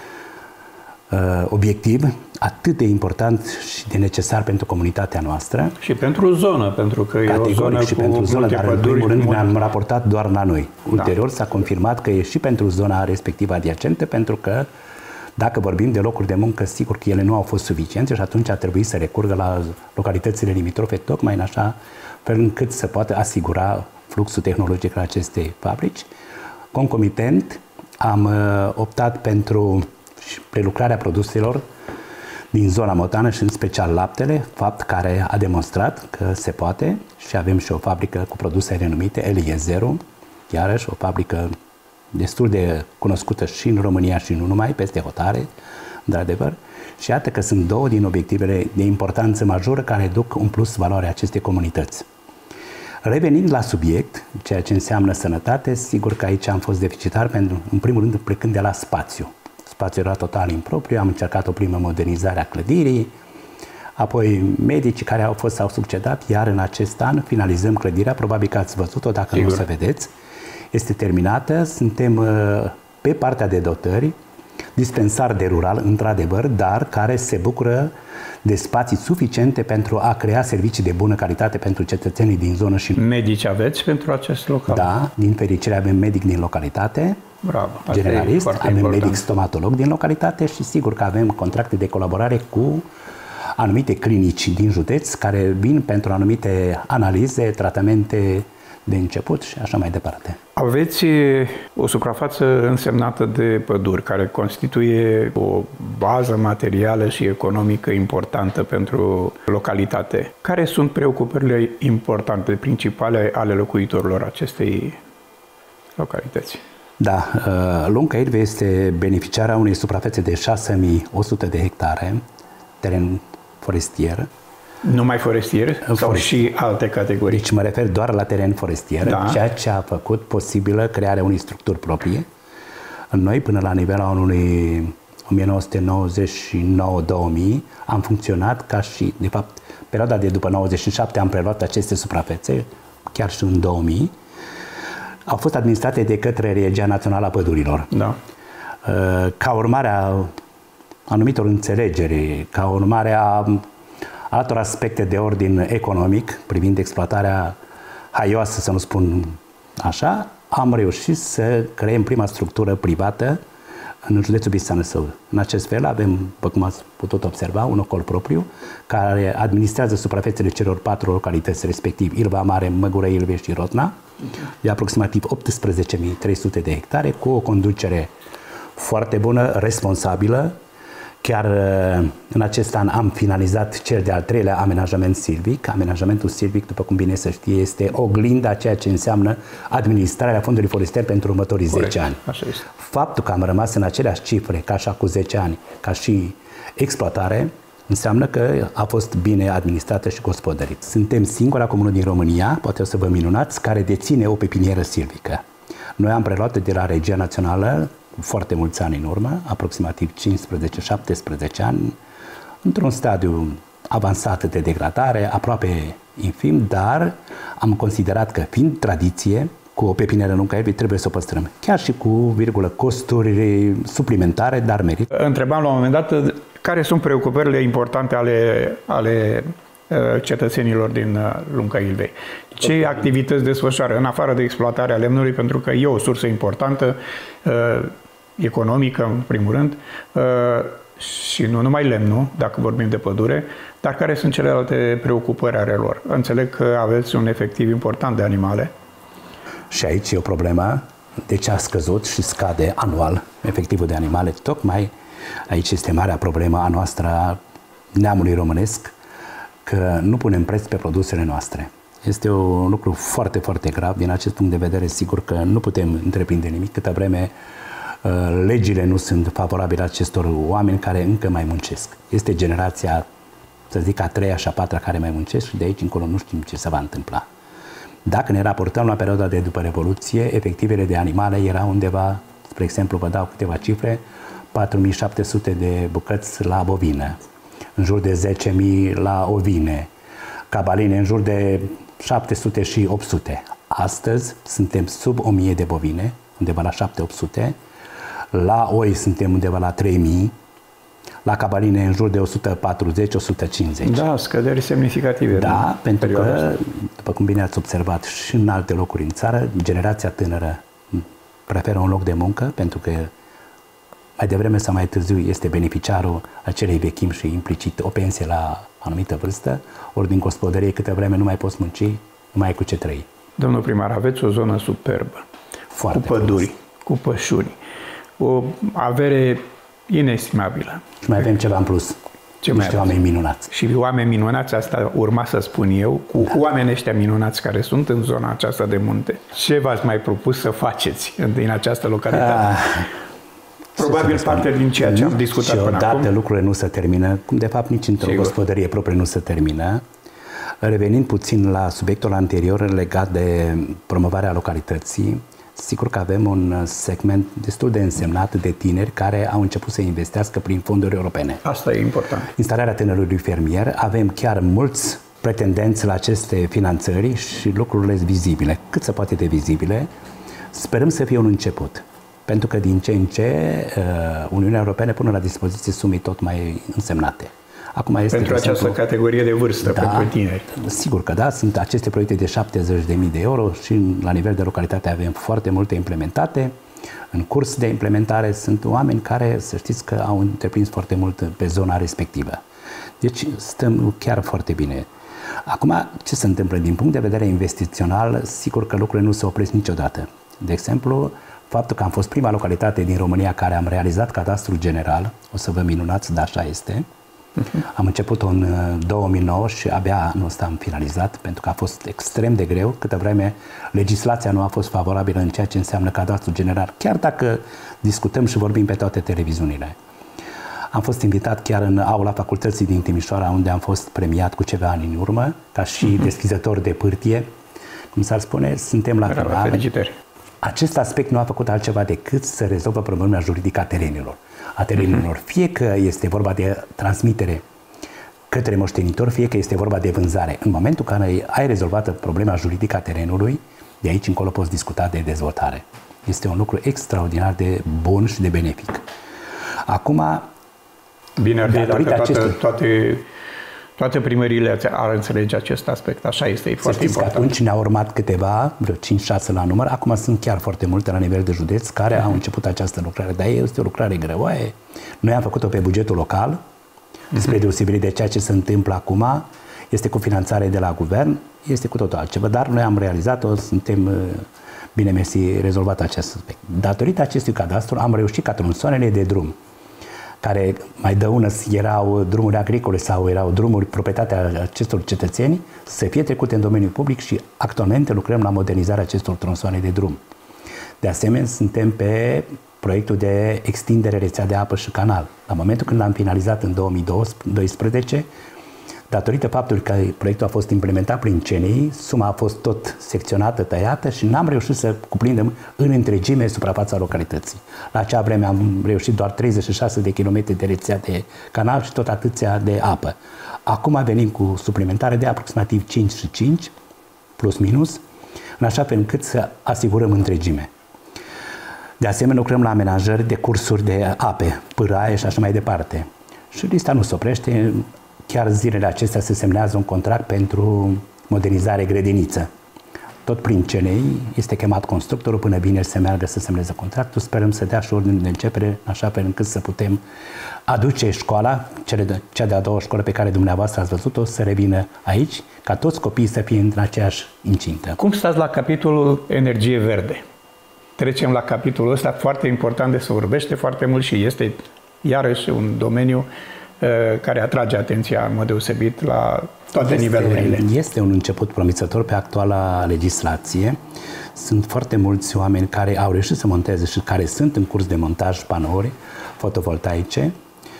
K: obiectiv atât de important și de necesar pentru comunitatea noastră.
J: Și pentru zonă, pentru că e o zonă
K: și pentru zonă, dar în primul rând ne-am raportat doar la noi. Ulterior s-a confirmat că e și pentru zona respectivă adiacentă, pentru că dacă vorbim de locuri de muncă, sigur că ele nu au fost suficiente și atunci a trebuit să recurgă la localitățile limitrofe, tocmai în așa fel încât să poată asigura fluxul tehnologic al acestei fabrici. Concomitent, am optat pentru prelucrarea produselor din zona motană și în special laptele, fapt care a demonstrat că se poate și avem și o fabrică cu produse renumite, Eliezeru, iarăși o fabrică destul de cunoscută și în România și nu numai, peste hotare, într-adevăr. Și iată că sunt două din obiectivele de importanță majoră care duc un plus valoare acestei comunități. Revenind la subiect, ceea ce înseamnă sănătate, sigur că aici am fost deficitar, pentru, în primul rând plecând de la spațiu. Spațiul era total impropriu, am încercat o primă modernizare a clădirii, apoi medicii care s-au succedat, iar în acest an finalizăm clădirea, probabil că ați văzut-o, dacă nu o să vedeți. Este terminată, suntem pe partea de dotări, dispensar de rural, într-adevăr, dar care se bucură de spații suficiente pentru a crea servicii de bună calitate pentru cetățenii din zonă. Și
J: medici aveți pentru acest local?
K: Da, din fericire avem medic din localitate,
J: bravo,
K: generalist, avem medic stomatolog din localitate și sigur că avem contracte de colaborare cu anumite clinici din județ care vin pentru anumite analize, tratamente de început și așa mai departe.
J: Aveți o suprafață însemnată de păduri, care constituie o bază materială și economică importantă pentru localitate. Care sunt preocupările importante, principale ale locuitorilor acestei localități?
K: Da, Lunca Ilveș este beneficiara unei suprafețe de 6100 de hectare, teren forestier.
J: Numai forestier sau și alte categorii?
K: Deci mă refer doar la teren forestier, ceea ce a făcut posibilă crearea unei structuri proprii. Noi, până la nivelul anului 1999-2000, am funcționat ca și, de fapt, perioada de după 97 am preluat aceste suprafețe, chiar și în 2000, au fost administrate de către Regia Națională a Pădurilor.
J: Da.
K: Ca urmare a anumitor înțelegeri, ca urmare a altor aspecte de ordin economic, privind exploatarea haioasă, să nu spun așa, am reușit să creăm prima structură privată în județul Bistrița-Năsău. În acest fel avem, după cum ați putut observa, un ocol propriu care administrează suprafețele celor 4 localități, respectiv Ilva Mare, Măgură Ilveș și Rotna, de aproximativ 18.300 de hectare, cu o conducere foarte bună, responsabilă, Chiar în acest an am finalizat cel de-al 3-lea amenajament silvic. Amenajamentul silvic, după cum bine se știe, este oglinda ceea ce înseamnă administrarea fondului forestier pentru următorii 10 ani.
J: Așa este.
K: Faptul că am rămas în aceleași cifre ca și cu 10 ani, ca și exploatare, înseamnă că a fost bine administrată și gospodărit. Suntem singura comună din România, poate o să vă minunați, care deține o pepinieră silvică. Noi am preluat de la Regia Națională cu foarte mulți ani în urmă, aproximativ 15-17 ani, într-un stadiu avansat de degradare, aproape infim, dar am considerat că, fiind tradiție, cu o pepinieră în Lunca Iebii trebuie să o păstrăm. Chiar și cu, costuri suplimentare, dar merit.
J: Întrebam la un moment dat care sunt preocupările importante ale cetățenilor din Lunca Ilvei. Ce activități desfășoară în afară de exploatarea lemnului, pentru că e o sursă importantă, economică, în primul rând, și nu numai lemnul, dacă vorbim de pădure, dar care sunt celelalte preocupări ale lor? Înțeleg că aveți un efectiv important de animale.
K: Și aici e o problemă, deci a scăzut și scade anual efectivul de animale. Tocmai aici este marea problemă a noastră, a neamului românesc, că nu punem preț pe produsele noastre. Este un lucru foarte, foarte grav. Din acest punct de vedere, sigur că nu putem întreprinde nimic câtă vreme legile nu sunt favorabile acestor oameni care încă mai muncesc. Este generația, să zic, a 3-a și a 4-a care mai muncesc și de aici încolo nu știm ce se va întâmpla. Dacă ne raportăm la perioada de după Revoluție, efectivele de animale erau undeva, spre exemplu, vă dau câteva cifre, 4.700 de bucăți la bovină, în jur de 10.000 la ovine, cabaline în jur de 700 și 800. Astăzi suntem sub 1.000 de bovine, undeva la 700-800, la oi suntem undeva la 3.000, la cabaline în jur de 140-150.
J: Da, scăderi semnificative.
K: Da, pentru că, după cum bine ați observat, și în alte locuri în țară, generația tânără preferă un loc de muncă, pentru că mai devreme sau mai târziu este beneficiarul acelei vechimi și implicit o pensie la anumită vârstă, ori din gospodărie câtă vreme nu mai poți munci, nu mai ai cu ce trăi.
J: Domnul primar, aveți o zonă superbă,
K: foarte
J: cu păduri, cu pășuni, o avere inestimabilă.
K: Și mai avem ceva în plus. Niște oameni minunați.
J: Și oameni minunați, asta urma să spun eu, cu oamenii ăștia minunați care sunt în zona aceasta de munte. Ce v-ați mai propus să faceți din această localitate? Probabil parte din ceea ce am discutat până acum.
K: Odată lucrurile nu se termină, cum de fapt nici într-o gospodărie proprie nu se termină. Revenind puțin la subiectul anterior legat de promovarea localității, sigur că avem un segment destul de însemnat de tineri care au început să investească prin fonduri europene.
J: Asta e important.
K: Instalarea tânărului fermier, avem chiar mulți pretendenți la aceste finanțări și lucrurile vizibile, cât se poate de vizibile. Sperăm să fie un început, pentru că din ce în ce Uniunea Europeană pune la dispoziție sume tot mai însemnate. Acum este
J: pentru această categorie de vârstă,
K: da,
J: pentru tineri.
K: Sigur că da, sunt aceste proiecte de 70.000 de euro și la nivel de localitate avem foarte multe implementate. În curs de implementare sunt oameni care, să știți că au întreprins foarte mult pe zona respectivă. Deci stăm chiar foarte bine. Acum, ce se întâmplă din punct de vedere investițional? Sigur că lucrurile nu se opresc niciodată. De exemplu, faptul că am fost prima localitate din România care am realizat cadastrul general, o să vă minunați, dar așa este. Am început în 2009 și abia anul ăsta am finalizat, pentru că a fost extrem de greu, câtă vreme legislația nu a fost favorabilă în ceea ce înseamnă cadastrul general, chiar dacă discutăm și vorbim pe toate televiziunile. Am fost invitat chiar în aula facultății din Timișoara, unde am fost premiat cu ceva ani în urmă, ca și deschizător de pârtie. Cum s-ar spune, suntem la final.
J: Felicitări!
K: Acest aspect nu a făcut altceva decât să rezolvă problema juridică a terenilor. Fie că este vorba de transmitere către moștenitor, fie că este vorba de vânzare. În momentul în care ai rezolvat problema juridică a terenului, de aici încolo poți discuta de dezvoltare. Este un lucru extraordinar de bun și de benefic. Acum,
J: bine ar fi dacă toate primăriile ar înțelege acest aspect. Așa este, e foarte important.
K: Atunci ne-au urmat câteva, vreo 5-6 la număr. Acum sunt chiar foarte multe la nivel de județ care au început această lucrare. Dar este o lucrare greoaie. Noi am făcut-o pe bugetul local, spre deosebire de ceea ce se întâmplă acum. Este cu finanțare de la guvern, este cu totul altceva. Dar noi am realizat-o, suntem, bine mersi, rezolvat acest aspect. Datorită acestui cadastru am reușit ca tronsoanele de drum care mai dăună erau drumuri agricole sau erau drumuri proprietatea acestor cetățeni, să fie trecute în domeniul public și actualmente lucrăm la modernizarea acestor tronsoane de drum. De asemenea, suntem pe proiectul de extindere rețea de apă și canal. La momentul când l-am finalizat în 2012, datorită faptului că proiectul a fost implementat prin CNI, suma a fost tot secționată, tăiată și n-am reușit să cuprindem în întregime suprafața localității. La acea vreme am reușit doar 36 de kilometri de rețea de canal și tot atâția de apă. Acum venim cu suplimentare de aproximativ 5 și 5, plus minus, în așa fel încât să asigurăm întregime. De asemenea, lucrăm la amenajări de cursuri de ape, pâraie și așa mai departe. Și lista nu se oprește. Chiar zilele acestea se semnează un contract pentru modernizare grădiniță. Tot prin CNI este chemat constructorul până vineri să meargă să semneze contractul. Sperăm să dea și ordine de începere, așa fel încât să putem aduce școala, cea de-a doua școală pe care dumneavoastră ați văzut-o, să revină aici, ca toți copiii să fie în aceeași incintă.
J: Cum stați la capitolul energie verde? Trecem la capitolul ăsta foarte important, de se vorbește foarte mult și este iarăși un domeniu care atrage atenția în mod deosebit la toate nivelurile.
K: Este un început promițător pe actuala legislație. Sunt foarte mulți oameni care au reușit să monteze și care sunt în curs de montaj panouri fotovoltaice,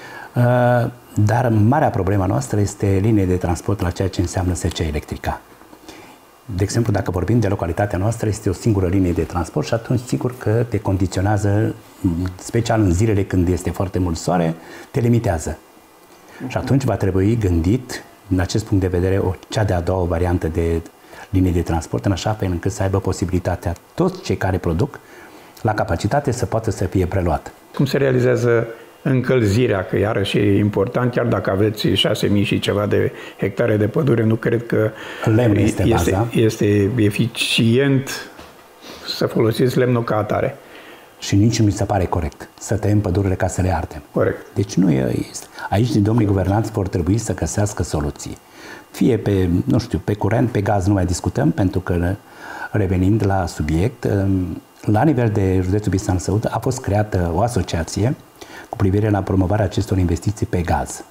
K: dar marea problemă noastră este linie de transport la ceea ce înseamnă secea electrică. De exemplu, dacă vorbim de localitatea noastră, este o singură linie de transport și atunci sigur că te condiționează, special în zilele când este foarte mult soare, te limitează. Și atunci va trebui gândit, din acest punct de vedere, cea de-a doua variantă de linie de transport, în așa fel încât să aibă posibilitatea toți cei care produc la capacitate să poată să fie preluat.
J: Cum se realizează încălzirea, că iarăși e important, chiar dacă aveți 6.000 și ceva de hectare de pădure, nu cred că este eficient să folosiți lemnul ca atare.
K: Și nici nu mi se pare corect să tăiem pădurile ca să le ardem.
J: Corect.
K: Deci nu e. Aici, domnii guvernanți vor trebui să găsească soluții. Fie pe, nu știu, pe curent, pe gaz nu mai discutăm, pentru că, revenind la subiect, la nivel de județul Bistrița-Năsăud a fost creată o asociație cu privire la promovarea acestor investiții pe gaz.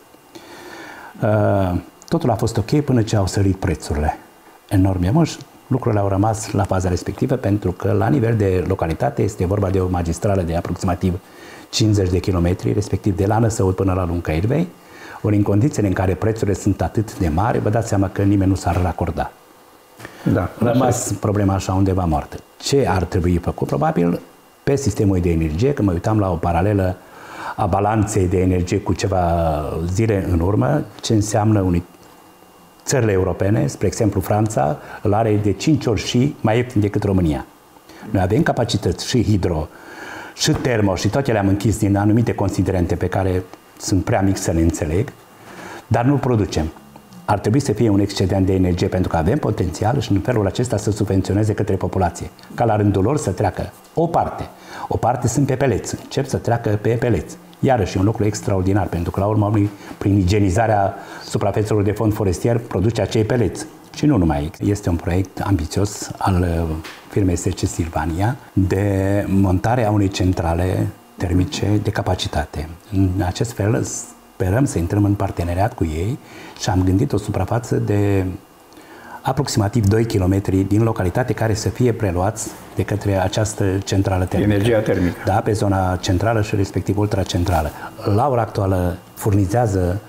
K: Totul a fost ok până ce au sărit prețurile enorme mult. Lucrurile au rămas la faza respectivă pentru că la nivel de localitate este vorba de o magistrală de aproximativ 50 de kilometri, respectiv de la Năsăud până la Lunca Irvei, ori în condițiile în care prețurile sunt atât de mari, vă dați seama că nimeni nu s-ar racorda.
J: Da,
K: a rămas problema așa undeva moartă. Ce ar trebui făcut? Probabil pe sistemul de energie, că mă uitam la o paralelă a balanței de energie cu ceva zile în urmă, ce înseamnă unii țările europene, spre exemplu Franța, îl are de 5 ori și mai ieftin decât România. Noi avem capacități și hidro, și termo, și toate le-am închis din anumite considerente pe care sunt prea mici să le înțeleg, dar nu producem. Ar trebui să fie un excedent de energie pentru că avem potențial și în felul acesta să subvenționeze către populație, ca la rândul lor să treacă o parte. O parte sunt pe peleți, încep să treacă pe peleți. Iarăși un lucru extraordinar, pentru că la urmă, prin igienizarea suprafețelor de fond forestier, produce acei peleți. Și nu numai. Este un proiect ambițios al firmei SC Silvania de montare a unei centrale termice de capacitate. În acest fel sperăm să intrăm în parteneriat cu ei și am gândit o suprafață de aproximativ 2 km din localitate care să fie preluați de către această centrală termică.
J: Energia termică.
K: Da, pe zona centrală și respectiv ultracentrală. La ora actuală furnizează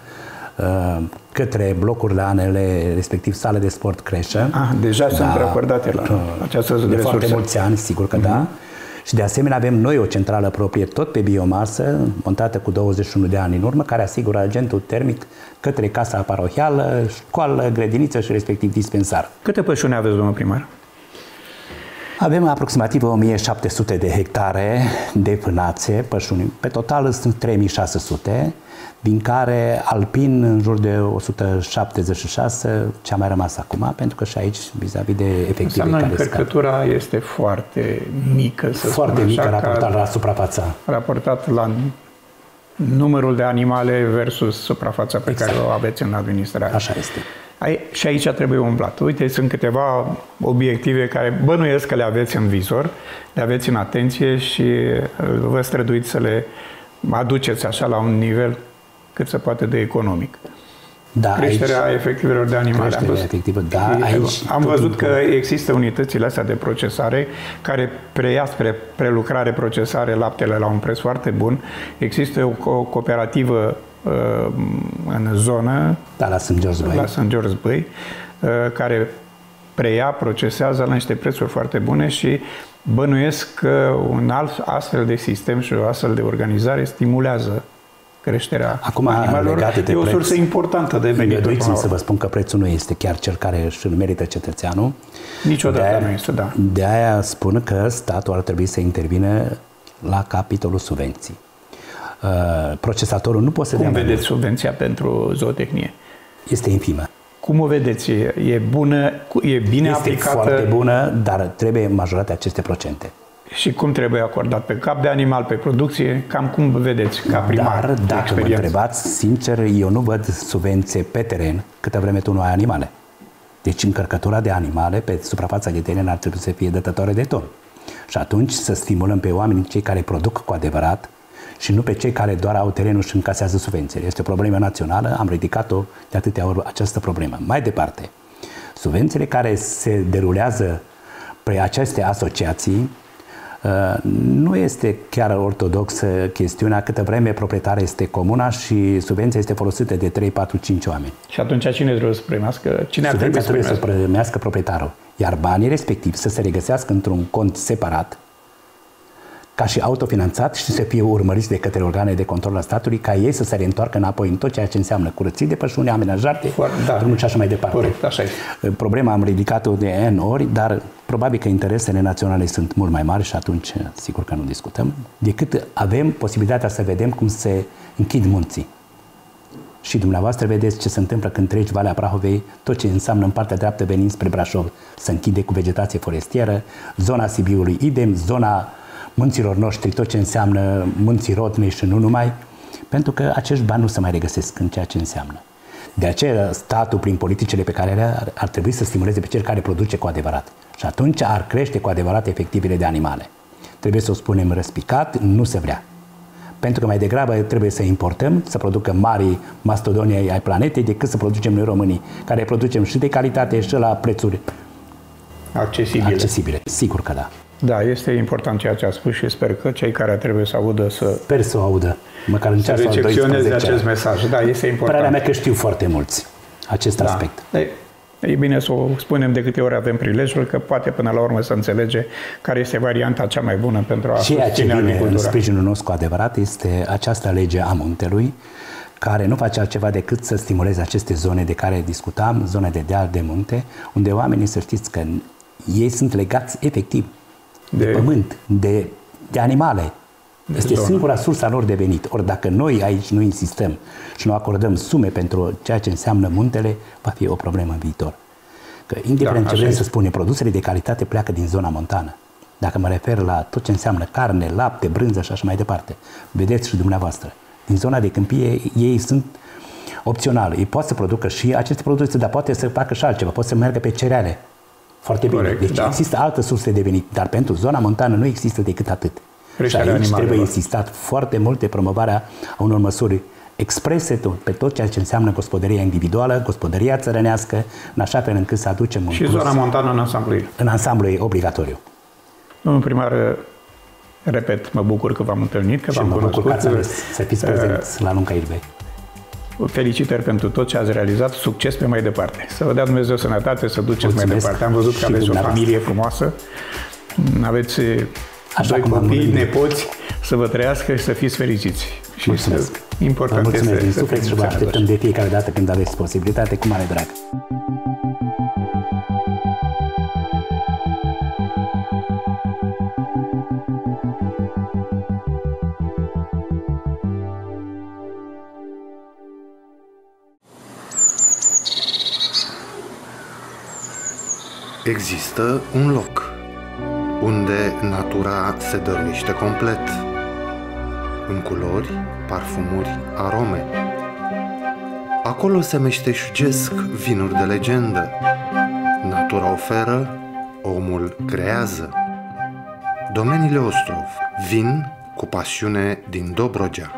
K: către blocurile ANL, respectiv sale de sport, creșă.
J: Deja sunt racordate la această resursă.
K: De foarte mulți ani, sigur că da. Și de asemenea avem noi o centrală proprie, tot pe biomasă, montată cu 21 de ani în urmă, care asigură agentul termic către casa parohială, școală, grădiniță și respectiv dispensar.
J: Câte pășuni aveți, domnul primar?
K: Avem aproximativ 1700 de hectare de pânațe, pășuni. Pe total sunt 3600, din care alpin în jur de 176, ce a mai rămas acum, pentru că și aici, vis-a-vis de efective
J: înseamnă
K: care
J: încărcătura este foarte mică, să
K: foarte mică raportat la suprafața.
J: Raportat la numărul de animale versus suprafața pe care o aveți în administrare.
K: Așa este.
J: Și aici trebuie umblat. Uite, sunt câteva obiective care bănuiesc că le aveți în vizor, le aveți în atenție și vă străduiți să le aduceți așa la un nivel cât se poate de economic.
K: Da,
J: creșterea efectivelor de animale. Am văzut că există unitățile astea de procesare care preia spre prelucrare, procesare laptele la un preț foarte bun. Există o cooperativă în zonă,
K: la St. George Bay,
J: care preia, procesează la niște prețuri foarte bune și bănuiesc că un astfel de sistem și o astfel de organizare stimulează creșterea animalelor. E o sursă importantă de venituri.
K: Îngăduiți-mi să vă spun că prețul nu este chiar cel care își merită cetățeanul.
J: Niciodată nu este, da.
K: De aia spun că statul ar trebui să intervină la capitolul subvenții. Procesatorul nu poate să dea...
J: Cum vedeți subvenția pentru zootehnie?
K: Este infimă.
J: Cum o vedeți? E bună? E bine aplicată?
K: Este foarte bună, dar trebuie majorate aceste procente.
J: Și cum trebuie acordat? Pe cap de animal, pe producție? Cam cum vedeți ca primar?
K: Dar dacă mă întrebați, sincer, eu nu văd subvenție pe teren câtă vreme tu nu ai animale. Deci încărcătura de animale pe suprafața de teren ar trebui să fie dătătoare de ton. Și atunci să stimulăm pe oamenii, cei care produc cu adevărat, și nu pe cei care doar au terenul și încasează subvențiile. Este o problemă națională, am ridicat-o de atâtea ori această problemă. Mai departe, subvențiile care se derulează pe aceste asociații, nu este chiar ortodoxă chestiunea câtă vreme proprietară este comuna și subvenția este folosită de 3, 4, 5 oameni.
J: Și atunci cine trebuie să primească?
K: Subvenția trebuie să primească proprietarul. Iar banii respectivi să se regăsească într-un cont separat, ca și autofinanțat și să fie urmăriți de către organe de control al statului, ca ei să se reîntoarcă înapoi în tot ceea ce înseamnă curății de pășuni, amenajate, drumul și așa mai departe.
J: Corect, așa este.
K: Problema am ridicat-o de N ori, dar probabil că interesele naționale sunt mult mai mari și atunci sigur că nu discutăm, decât avem posibilitatea să vedem cum se închid munții. Și dumneavoastră vedeți ce se întâmplă când treci Valea Prahovei, tot ce înseamnă în partea dreaptă venind spre Brașov se închide cu vegetație forestieră, zona Sibiului idem, zona munților noștri, tot ce înseamnă munții Rotnei și nu numai, pentru că acești bani nu se mai regăsesc în ceea ce înseamnă. De aceea, statul, prin politicile pe care ar trebui să stimuleze pe cel care produce cu adevărat. Și atunci ar crește cu adevărat efectivele de animale. Trebuie să o spunem răspicat, nu se vrea. Pentru că mai degrabă trebuie să importăm, să producă mari mastodonii ai planetei, decât să producem noi românii, care producem și de calitate și la prețuri accesibile. Sigur că da.
J: Da, este important ceea ce a spus și sper că cei care trebuie să audă
K: Sper să o audă, măcar în ceasul al 12-lea.
J: Să recepționeze acest mesaj. Da, este important.
K: Părerea mea că știu foarte mulți acest aspect.
J: E bine să o spunem de câte ori avem prilejul, că poate până la urmă să înțelege care este varianta cea mai bună pentru a susține agricultura.
K: Ceea ce vine în sprijinul nostru cu adevărat este această lege a muntelui, care nu face altceva decât să stimuleze aceste zone de care discutam, zone de deal, de munte, unde oamenii, să știți că ei sunt legați efectiv de pământ, de animale. Este singura sursă a lor de venit. Ori dacă noi aici nu insistăm și nu acordăm sume pentru ceea ce înseamnă muntele, va fi o problemă în viitor. Că indiferent ce vrem să spunem, produsele de calitate pleacă din zona montană. Dacă mă refer la tot ce înseamnă carne, lapte, brânză și așa mai departe, vedeți și dumneavoastră. Din zona de câmpie ei sunt opționali. Ei pot să producă și aceste produse, dar poate să facă și altceva. Pot să meargă pe cereale. Foarte bine. Corect, deci există altă sursă de venit, dar pentru zona montană nu există decât atât. Și aici trebuie insistat foarte mult de promovarea a unor măsuri exprese pe tot ceea ce înseamnă gospodăria individuală, gospodăria țărănească, în așa fel încât să aducem un
J: și zona montană în ansamblu.
K: În ansamblu e obligatoriu.
J: Domnul primar, repet, mă bucur că v-am întâlnit, că v-am cunoscut.
K: Mă bucur să fiți prezenți la Lunca Ilvei.
J: Felicitări pentru tot ce ați realizat, succes pe mai departe. Să vă dea Dumnezeu sănătate, să duceți mai departe. Am văzut că aveți o familie frumoasă, aveți doi copii, nepoți, să vă trăiască și să fiți fericiți.
K: Mulțumesc.
J: Important
K: este
J: să
K: fiți suflet și vă așteptăm de fiecare dată când aveți posibilitate, cu mare drag.
A: Există un loc unde natura se dăruiește complet, în culori, parfumuri, arome. Acolo se meșteșugesc vinuri de legendă. Natura oferă, omul creează. Domeniile Ostrov vin cu pasiune din Dobrogea.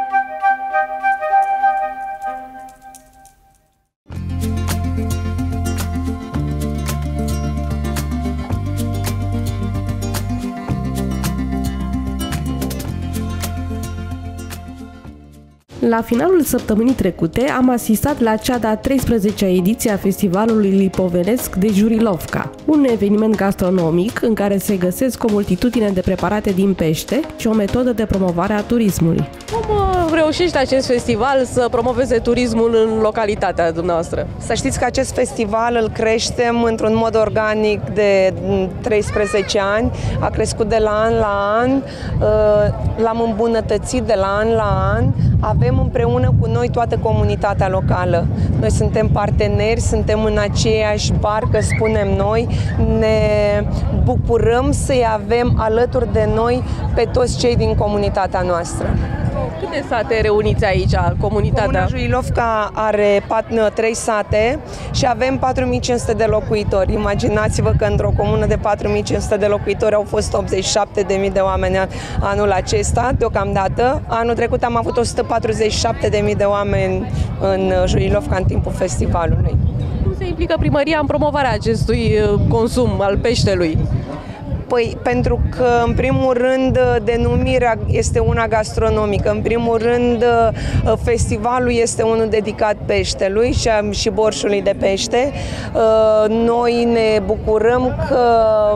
L: La finalul săptămânii trecute am asistat la cea de-a 13-a ediție a festivalului lipovenesc de Jurilovka, un eveniment gastronomic în care se găsesc o multitudine de preparate din pește și o metodă de promovare a turismului.
M: Cum reușește acest festival să promoveze turismul în localitatea dumneavoastră?
N: Să știți că acest festival îl creștem într-un mod organic de 13 ani, a crescut de la an la an, l-am îmbunătățit de la an la an, avem împreună cu noi toată comunitatea locală. Noi suntem parteneri, suntem în aceeași barcă, spunem noi, ne bucurăm să-i avem alături de noi pe toți cei din comunitatea noastră.
M: Câte sate reuniți aici, comunitatea?
N: Comuna Jurilovka are 3 sate și avem 4500 de locuitori. Imaginați-vă că într-o comună de 4500 de locuitori au fost 87.000 de oameni anul acesta, deocamdată. Anul trecut am avut 147.000 de oameni în Jurilovka în timpul festivalului.
M: Cum se implică primăria în promovarea acestui consum al peștelui?
N: Păi, pentru că, în primul rând, denumirea este una gastronomică. În primul rând, festivalul este unul dedicat peștelui și borșului de pește. Noi ne bucurăm că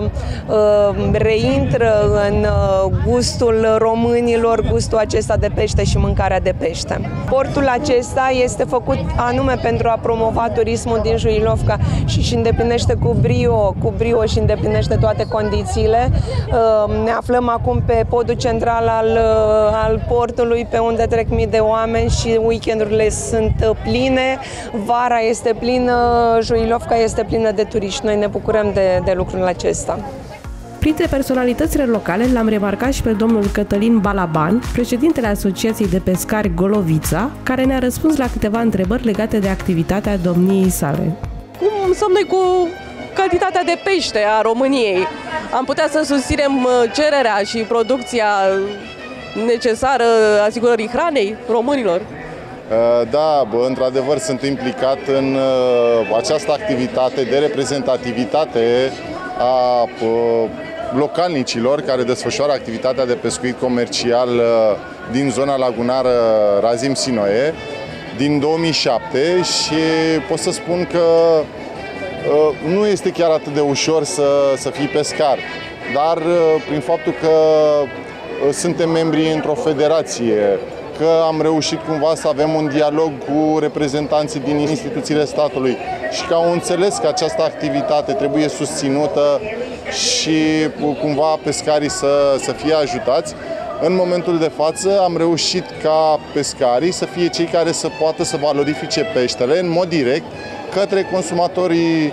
N: reintră în gustul românilor gustul acesta de pește și mâncarea de pește. Portul acesta este făcut anume pentru a promova turismul din Jurilovka și îndeplinește cu brio și îndeplinește toate condițiile. Ne aflăm acum pe podul central al portului, pe unde trec mii de oameni și weekendurile sunt pline, vara este plină, Jurilovka este plină de turiști. Noi ne bucurăm de lucrul acesta.
L: Printre personalitățile locale l-am remarcat și pe domnul Cătălin Balaban, președintele Asociației de Pescari Golovița, care ne-a răspuns la câteva întrebări legate de activitatea domniei sale.
M: Cum stăm noi cu cantitatea de pește a României? Am putea să susținem cererea și producția necesară asigurării hranei românilor?
O: Da, într-adevăr sunt implicat în această activitate de reprezentativitate a localnicilor care desfășoară activitatea de pescuit comercial din zona lagunară Razim-Sinoe din 2007 și pot să spun că nu este chiar atât de ușor să fii pescar, dar prin faptul că suntem membri într-o federație, că am reușit cumva să avem un dialog cu reprezentanții din instituțiile statului și că au înțeles că această activitate trebuie susținută și cumva pescarii să fie ajutați. În momentul de față am reușit ca pescarii să fie cei care să poată să valorifice peștele în mod direct către consumatorii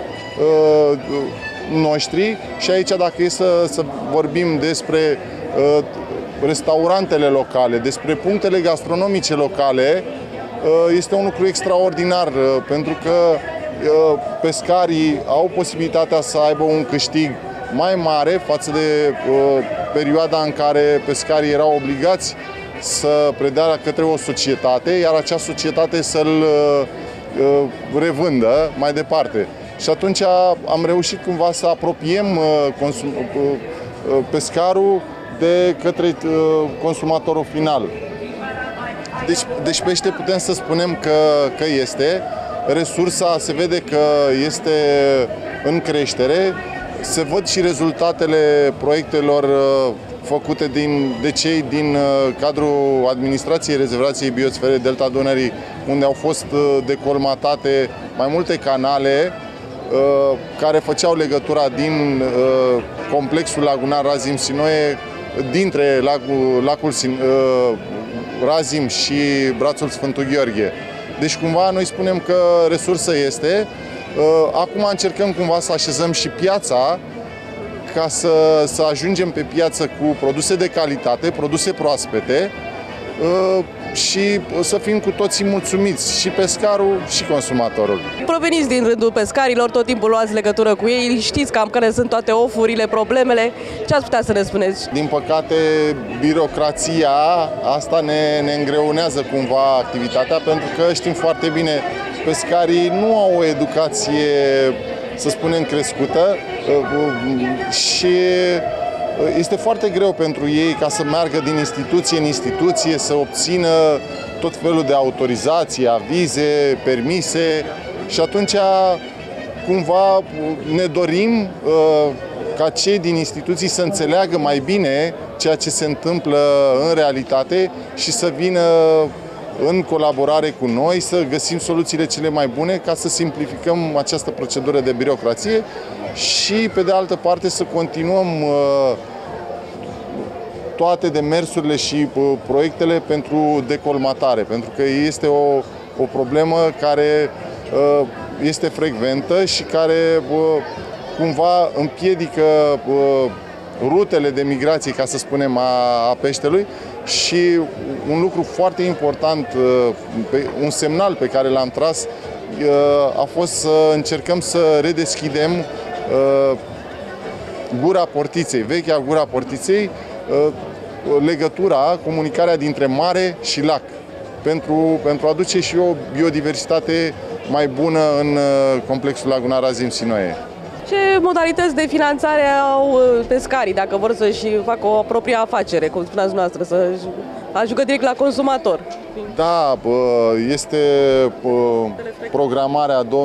O: noștri și aici dacă e să vorbim despre restaurantele locale, despre punctele gastronomice locale, este un lucru extraordinar pentru că pescarii au posibilitatea să aibă un câștig mai mare față de perioada în care pescarii erau obligați să predea către o societate, iar acea societate să-l revândă mai departe. Și atunci am reușit cumva să apropiem pescarul de către consumatorul final. Deci pește putem să spunem că este. Resursa se vede că este în creștere. Se văd și rezultatele proiectelor făcute de cei din cadrul administrației rezervației biosfere Delta Dunării, unde au fost decolmatate mai multe canale care făceau legătura din complexul lagunar Razim-Sinoe dintre lacul Razim și brațul Sfântul Gheorghe. Deci cumva noi spunem că resursă este. Acum încercăm cumva să așezăm și piața ca să ajungem pe piață cu produse de calitate, produse proaspete, și să fim cu toții mulțumiți, și pescarul și consumatorul.
M: Proveniți din rândul pescarilor, tot timpul luați legătură cu ei, știți cam care sunt toate ofurile, problemele. Ce ați putea să ne spuneți?
O: Din păcate, birocrația asta ne îngreunează cumva activitatea, pentru că știm foarte bine, pescarii nu au o educație, să spunem, crescută și este foarte greu pentru ei ca să meargă din instituție în instituție, să obțină tot felul de autorizații, avize, permise și atunci cumva ne dorim ca cei din instituții să înțeleagă mai bine ceea ce se întâmplă în realitate și să vină în colaborare cu noi, să găsim soluțiile cele mai bune ca să simplificăm această procedură de birocrație și, pe de altă parte, să continuăm toate demersurile și proiectele pentru decolmatare, pentru că este o problemă care este frecventă și care cumva împiedică rutele de migrație, ca să spunem, a peștelui. Și un lucru foarte important, un semnal pe care l-am tras, a fost să încercăm să redeschidem Gura Portiței, vechea Gura Portiței, legătura, comunicarea dintre mare și lac, pentru a aduce și o biodiversitate mai bună în complexul lagunar Azim-Sinoie.
M: Ce modalități de finanțare au pescarii dacă vor să-și facă o proprie afacere, cum spuneați dumneavoastră, să ajungă direct la consumator?
O: Da, este programarea 2021-2027,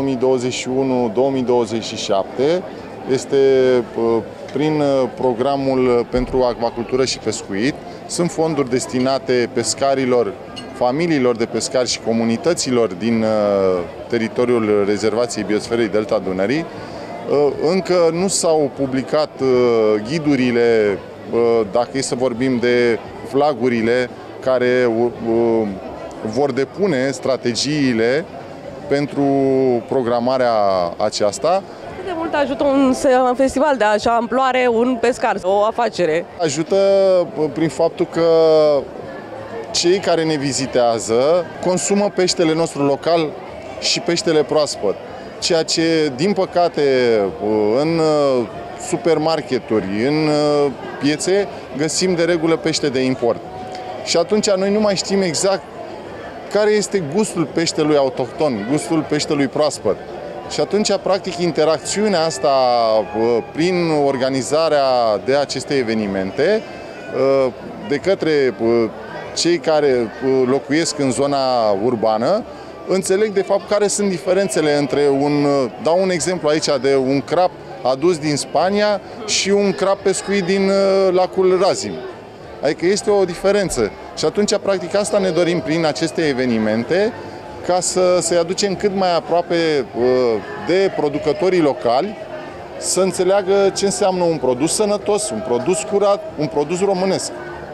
O: este prin programul pentru acvacultură și pescuit. Sunt fonduri destinate pescarilor, familiilor de pescari și comunităților din teritoriul rezervației biosferei Delta Dunării. Încă nu s-au publicat ghidurile, dacă e să vorbim de flagurile care vor depune strategiile pentru programarea aceasta.
M: Cât de mult ajută un festival de așa amploare un pescar, o afacere?
O: Ajută prin faptul că cei care ne vizitează consumă peștele nostru local și peștele proaspăt. Ceea ce, din păcate, în supermarketuri, în piețe, găsim de regulă pește de import. Și atunci noi nu mai știm exact care este gustul peștelui autohton, gustul peștelui proaspăt. Și atunci, practic, interacțiunea asta prin organizarea de aceste evenimente de către cei care locuiesc în zona urbană, înțeleg de fapt care sunt diferențele între dau un exemplu aici de un crap adus din Spania și un crap pescuit din lacul Razim. Adică este o diferență. Și atunci, practic, asta ne dorim prin aceste evenimente, ca să-i aducem cât mai aproape de producătorii locali, să înțeleagă ce înseamnă un produs sănătos, un produs curat, un produs românesc.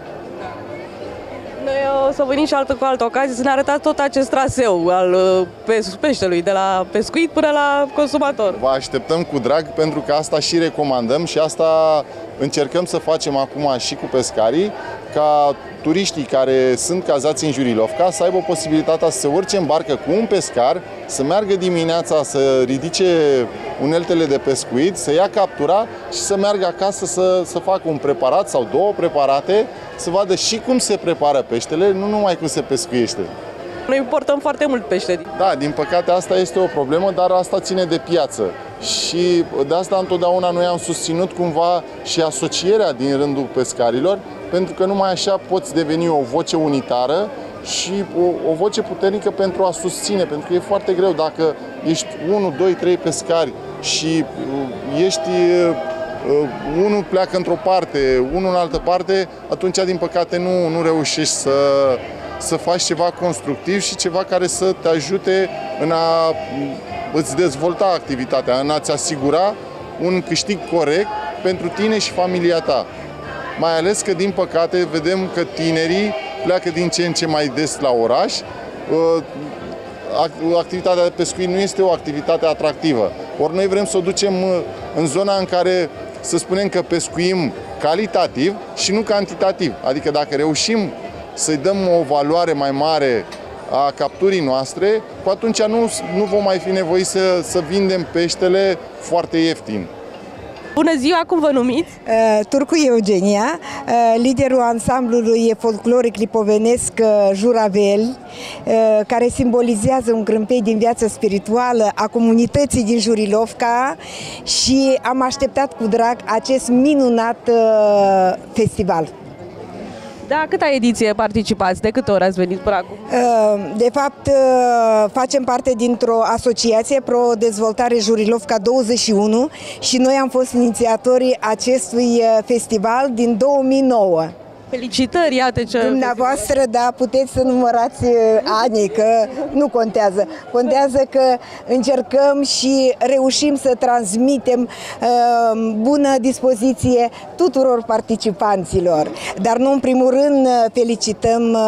M: Noi o să venim și cu altă ocazie să ne arătați tot acest traseu al peștelui, de la pescuit până la consumator.
O: Vă așteptăm cu drag, pentru că asta și recomandăm și asta încercăm să facem acum și cu pescarii, ca turiștii care sunt cazați în Jurilovca să aibă posibilitatea să se urce în barcă cu un pescar, să meargă dimineața să ridice uneltele de pescuit, să ia captura și să meargă acasă să facă un preparat sau două preparate, să vadă și cum se prepară peștele, nu numai cum se pescuiește.
M: Noi importăm foarte mult pește.
O: Da, din păcate asta este o problemă, dar asta ține de piață. Și de asta întotdeauna noi am susținut cumva și asocierea din rândul pescarilor, pentru că numai așa poți deveni o voce unitară și o voce puternică pentru a susține, pentru că e foarte greu dacă ești 1, 2, 3 pescari și unul pleacă într-o parte, unul în altă parte, atunci din păcate nu reușești să faci ceva constructiv și ceva care să te ajute în a îți dezvolta activitatea, în a-ți asigura un câștig corect pentru tine și familia ta. Mai ales că, din păcate, vedem că tinerii pleacă din ce în ce mai des la oraș. Activitatea de pescuit nu este o activitate atractivă. Ori noi vrem să o ducem în zona în care să spunem că pescuim calitativ și nu cantitativ. Adică dacă reușim să-i dăm o valoare mai mare a capturii noastre, cu atunci nu vom mai fi nevoiți să vindem peștele foarte ieftin.
M: Bună ziua, cum vă numiți?
P: Turcu Eugenia, liderul ansamblului folcloric lipovenesc Juravel, care simbolizează un grâmpei din viața spirituală a comunității din Jurilovca, și am așteptat cu drag acest minunat festival.
M: Da, câta ediție participați? De câte ori ați venit până acum?
P: De fapt, facem parte dintr-o asociație Pro-Dezvoltare Jurilovca 21 și noi am fost inițiatorii acestui festival din 2009.
M: Felicitări, iată ce...
P: Dumneavoastră, da, puteți să numărați anii, că nu contează. Contează că încercăm și reușim să transmitem bună dispoziție tuturor participanților. Dar nu în primul rând felicităm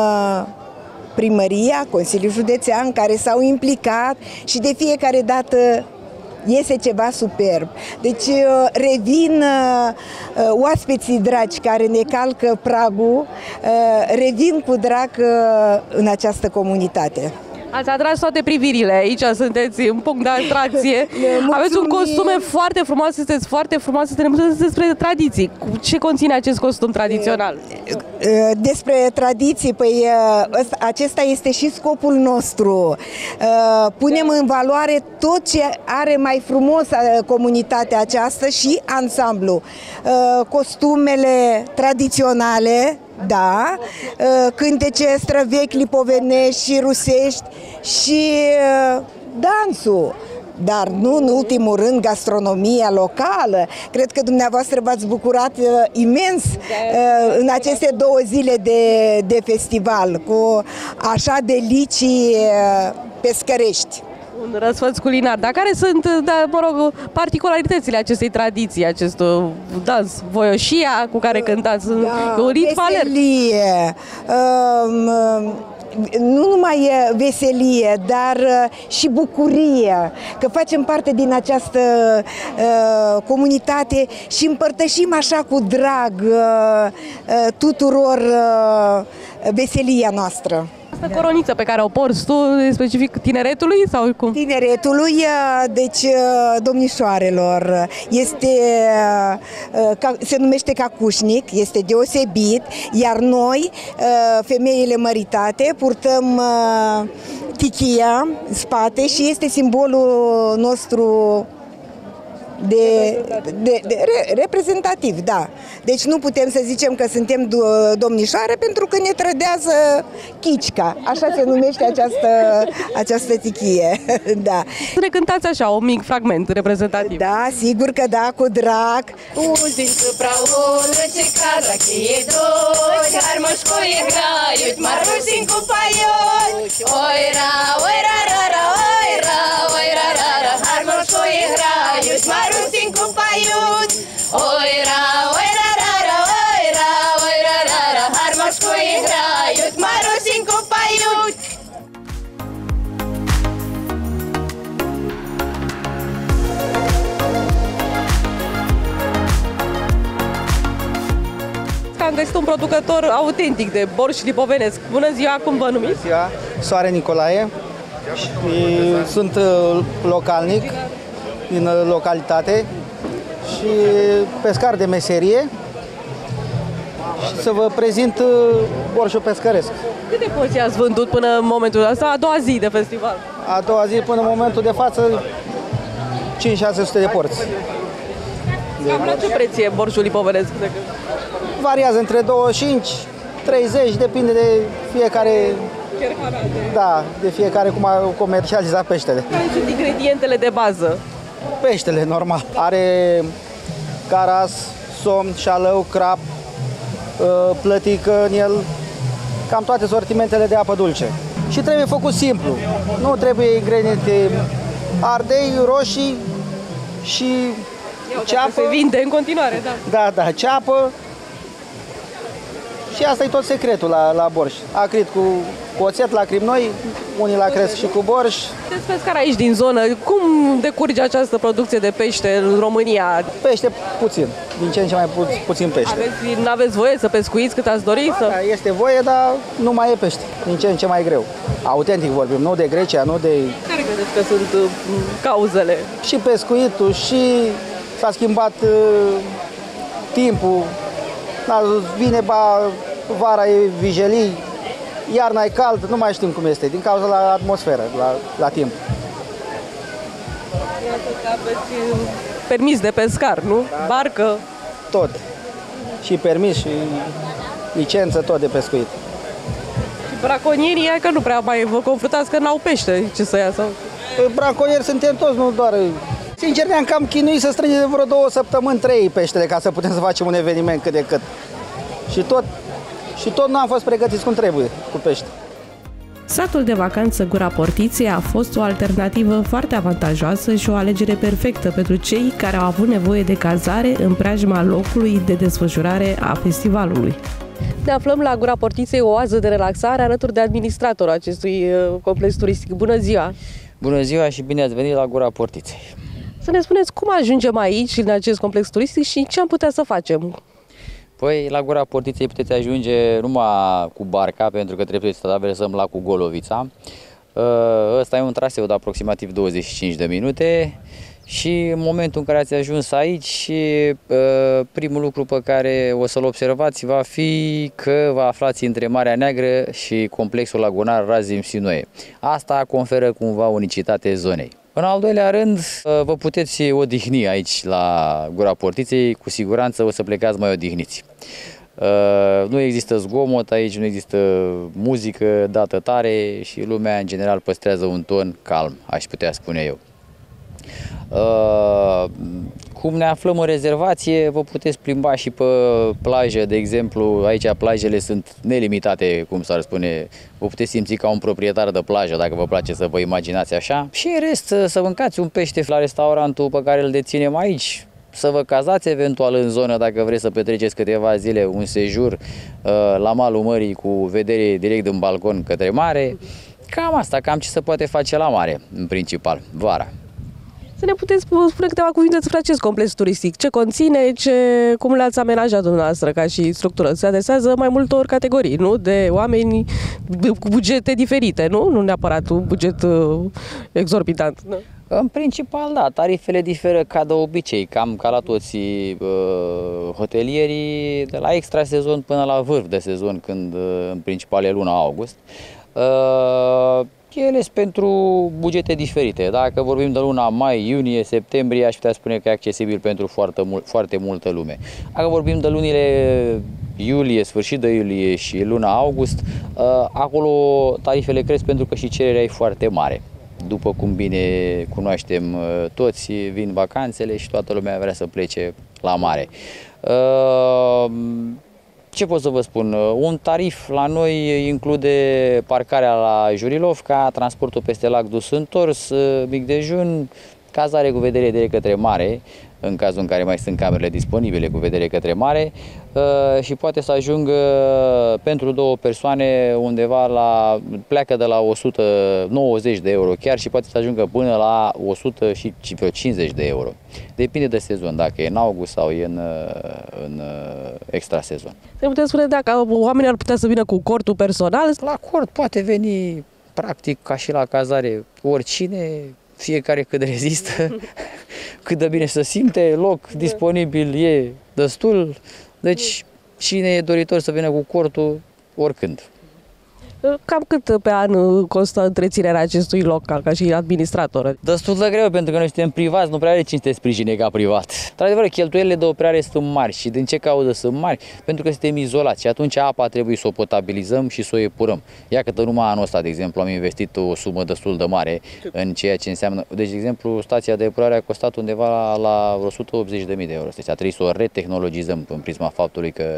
P: primăria, Consiliul Județean, care s-au implicat și de fiecare dată iese ceva superb. Deci revin oaspeții dragi care ne calcă pragul, revin cu drag în această comunitate.
M: Ați atras toate privirile, aici sunteți în punct de atracție. Aveți un costume foarte frumos, sunteți foarte frumoasă, să ne spuneți despre tradiții. Ce conține acest costum tradițional?
P: Despre tradiții, păi acesta este și scopul nostru. Punem în valoare tot ce are mai frumos comunitatea aceasta și ansamblu. Costumele tradiționale, da, cântece străvechi, lipovenești și rusești și dansul. Dar nu în ultimul rând gastronomia locală. Cred că dumneavoastră v-ați bucurat imens în aceste 2 zile de festival cu așa delicii pescărești.
M: Un răsfăț culinar. Dar care sunt, particularitățile acestei tradiții, acest dans, voioșia cu care cântați? Un ritm alert.
P: Nu numai veselie, dar și bucurie, că facem parte din această comunitate și împărtășim așa cu drag tuturor veselia noastră.
M: Asta coroniță pe care o porți tu, specific tineretului sau cum?
P: Tineretului, deci domnișoarelor. Se numește cacușnic, este deosebit, iar noi, femeile măritate, purtăm tichia în spate și este simbolul nostru reprezentativ, da. Deci nu putem să zicem că suntem domnișoare pentru că ne trădează chicica. Așa se numește această tichie. Da.
M: Să ne cântați așa, un mic fragment reprezentativ.
P: Da, sigur că da, cu drag.
Q: Узенько проволочка, такие дочь, гармошку играют, Марусеньку поют. Ой-ра, ой-ра-ра-ра, ой-ра, ой-ра-ра-ра, гармошку играют, Марусеньку поют. Ой-ра, ой-ра-ра-ра, ой-ра, ой-ра-ра-ра, гармошку играют, Марусеньку поют.
M: Am găsit un producător autentic de borș lipovenesc. Bună ziua, cum vă numiți?
R: Bună ziua, Soare Nicolae. Și sunt localnic din localitate și pescar de meserie și să vă prezint borșul pescăresc.
M: Câte porții ați vândut până în momentul ăsta, a doua zi de festival?
R: A doua zi până în momentul de față 5-600 de porți.
M: Cam la ce preț e borșul lipovenesc?
R: Variază între 25, 30, depinde de fiecare. Da, de fiecare cum a comercializat peștele.
M: Care sunt ingredientele de bază?
R: Peștele, normal. Are caras, somn, șalău, crap, plătică în el, cam toate sortimentele de apă dulce. Și trebuie făcut simplu. Nu trebuie ingrediente ardei, roșii și ceapă.
M: Se vinde în continuare, da.
R: Da, ceapă Și asta e tot secretul la borș. Acrid cu oțet, lacrim noi, unii la cresc și cu borș.
M: Sunteți pescar aici din zonă. Cum decurge această producție de pește în România?
R: Pește puțin, din ce în ce mai puțin pește.
M: N-aveți voie să pescuiți cât ați dori?
R: Da, este voie, dar nu mai e pește, din ce în ce mai greu. Autentic vorbim, nu de Grecia, nu de...
M: Care credeți că sunt cauzele?
R: Și pescuitul, și s-a schimbat timpul. Vine vara e vijelii, iarna e cald, nu mai știm cum este, din cauza la atmosferă, la timp.
M: Aveți permis de pescar, nu? Barcă?
R: Tot. Și permis și licență, tot de pescuit.
M: Și braconierii, că nu prea mai vă confruntați că n-au pește, ce să ia sau...
R: Braconieri suntem toți, nu doar... Sincer, ne-am cam chinuit să strângem de vreo 2 săptămâni, 3 peștele ca să putem să facem un eveniment cât de cât. Și tot nu am fost pregătiți cum trebuie cu pește.
L: Satul de vacanță Gura Portiței a fost o alternativă foarte avantajoasă și o alegere perfectă pentru cei care au avut nevoie de cazare în preajma locului de desfășurare a festivalului.
M: Ne aflăm la Gura Portiței, o oază de relaxare, alături de administratorul acestui complex turistic. Bună ziua!
S: Bună ziua și bine ați venit la Gura Portiței!
M: Să ne spuneți cum ajungem aici, în acest complex turistic, și ce am putea să facem?
S: Păi, la Gura Portiței puteți ajunge numai cu barca, pentru că trebuie să traversăm lacul Golovița. Ăsta e un traseu de aproximativ 25 de minute și în momentul în care ați ajuns aici, primul lucru pe care o să-l observați va fi că vă aflați între Marea Neagră și complexul lagunar Razim-Sinoe. Asta conferă cumva unicitate zonei. În al doilea rând, vă puteți odihni aici la Gura Portiței, cu siguranță o să plecați mai odihniți. Nu există zgomot aici, nu există muzică dată tare și lumea în general păstrează un ton calm, aș putea spune eu. Cum ne aflăm în rezervație, vă puteți plimba și pe plajă, de exemplu, aici plajele sunt nelimitate, cum s-ar spune, vă puteți simți ca un proprietar de plajă, dacă vă place să vă imaginați așa. Și în rest, să mâncați un pește la restaurantul pe care îl deținem aici, să vă cazați eventual în zonă dacă vreți să petreceți câteva zile, un sejur la malul mării cu vedere direct din balcon către mare. Cam asta, cam ce se poate face la mare, în principal, vara.
M: Să ne puteți spune câteva cuvinte despre acest complex turistic. Ce conține, cum le-ați amenajat dumneavoastră ca și structură? Se adresează mai multor categorii, nu? De oameni cu bugete diferite, nu? Nu neapărat un buget exorbitant. Nu?
S: În principal, da, tarifele diferă ca de obicei, cam ca la toți hotelierii, de la extra sezon până la vârf de sezon, când în principal e luna august. Ele sunt pentru bugete diferite. Dacă vorbim de luna mai, iunie, septembrie, aș putea spune că e accesibil pentru foarte multă lume. Dacă vorbim de lunile iulie, sfârșit de iulie și luna august, acolo tarifele cresc pentru că și cererea e foarte mare. După cum bine cunoaștem toți, vin vacanțele și toată lumea vrea să plece la mare. Ce pot să vă spun? Un tarif la noi include parcarea la Jurilovca, transportul peste lac dus întors, mic dejun, cazare cu vedere direct către mare, în cazul în care mai sunt camerele disponibile cu vedere către mare, și poate să ajungă pentru 2 persoane undeva pleacă de la 190 de euro chiar și poate să ajungă până la 150 de euro. Depinde de sezon, dacă e în august sau e în extra sezon.
M: Se puteți spune dacă oamenii ar putea să vină cu cortul personal?
S: La cort poate veni practic ca și la cazare oricine, fiecare cât rezistă, cât de bine se simte, loc disponibil e destul, deci cine e doritor să vină cu cortul, oricând.
M: Cam cât pe an costă întreținerea acestui local, ca și administrator?
S: Destul de greu, pentru că noi suntem privați, nu prea are cine să te sprijine ca privat. Într-adevăr, cheltuielile de operare sunt mari și din ce cauză sunt mari? Pentru că suntem izolați și atunci apa trebuie să o potabilizăm și să o epurăm. Iată, numai anul ăsta, de exemplu, am investit o sumă destul de mare în ceea ce înseamnă... Deci, de exemplu, stația de epurare a costat undeva la 180.000 de euro. Deci a trebuit să o retehnologizăm în prisma faptului că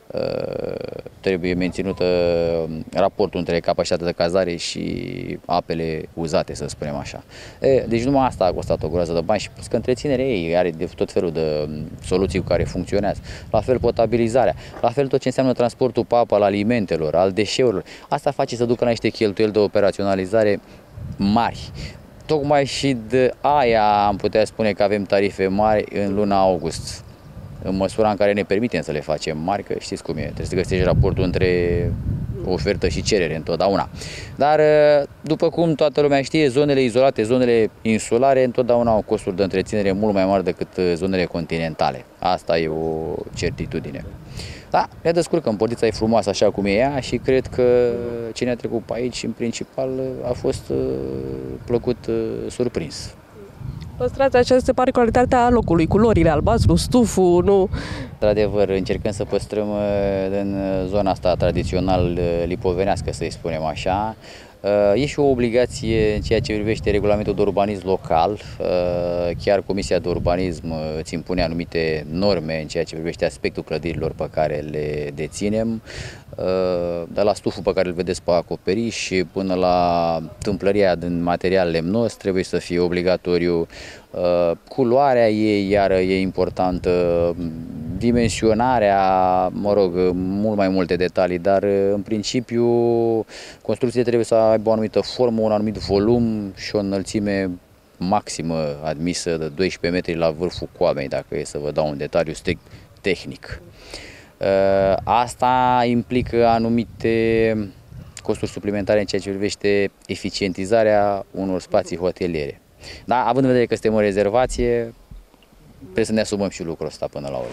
S: Trebuie menținută raportul între capacitatea de cazare și apele uzate, să spunem așa. Deci numai asta a costat o groază de bani și plus că întreținerea ei are de tot felul de soluții cu care funcționează. La fel potabilizarea, la fel tot ce înseamnă transportul pe apă al alimentelor, al deșeurilor. Asta face să ducă la niște cheltuieli de operaționalizare mari. Tocmai și de aia am putea spune că avem tarife mari în luna august, în măsura în care ne permitem să le facem mari, că știți cum e, trebuie să găsești raportul între ofertă și cerere întotdeauna. Dar, după cum toată lumea știe, zonele izolate, zonele insulare, întotdeauna au costuri de întreținere mult mai mari decât zonele continentale. Asta e o certitudine. Da, ne descurcăm, portița e frumoasă așa cum e ea și cred că ce ne-a trecut pe aici, în principal, a fost plăcut surprins.
M: Păstrați această particularitatea locului, culorile, albastru, stuful, nu?
S: Într-adevăr, încercăm să păstrăm în zona asta tradițional lipovenească, să-i spunem așa. E și o obligație în ceea ce privește regulamentul de urbanism local. Chiar Comisia de Urbanism îți impune anumite norme în ceea ce privește aspectul clădirilor pe care le deținem, de la stuful pe care îl vedeți pe acoperiș până la tâmplăria din material lemnos, trebuie să fie obligatoriu. Culoarea ei, iară, e importantă, dimensionarea, mă rog, mult mai multe detalii, dar în principiu construcțiile trebuie să aibă o anumită formă, un anumit volum și o înălțime maximă admisă de 12 metri la vârful coamei, dacă e să vă dau un detaliu strict tehnic. Asta implică anumite costuri suplimentare în ceea ce privește eficientizarea unor spații hoteliere. Da, având în vedere că suntem în rezervație, trebuie să ne asumăm și lucrul ăsta până la urmă.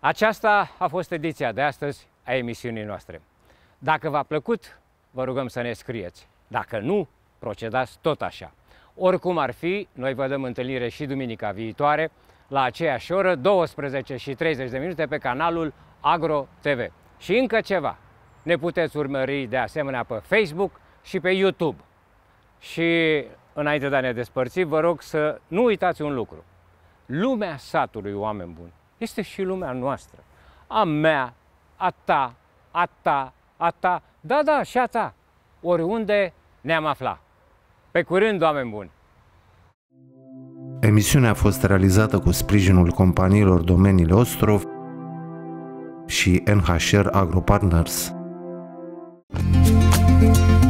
B: Aceasta a fost ediția de astăzi a emisiunii noastre. Dacă v-a plăcut, vă rugăm să ne scrieți. Dacă nu, procedați tot așa. Oricum ar fi, noi vă dăm întâlnire și duminica viitoare, la aceeași oră, 12:30 pe canalul Agro TV. Și încă ceva, ne puteți urmări de asemenea pe Facebook și pe YouTube. Și înainte de a ne despărți, vă rog să nu uitați un lucru. Lumea satului, oameni buni, este și lumea noastră. A mea, a ta, a ta, a ta, da, și a ta. Oriunde ne-am aflat. Pe curând, oameni buni!
A: Emisiunea a fost realizată cu sprijinul companiilor Domeniile Ostrov și NHR Agro Partners.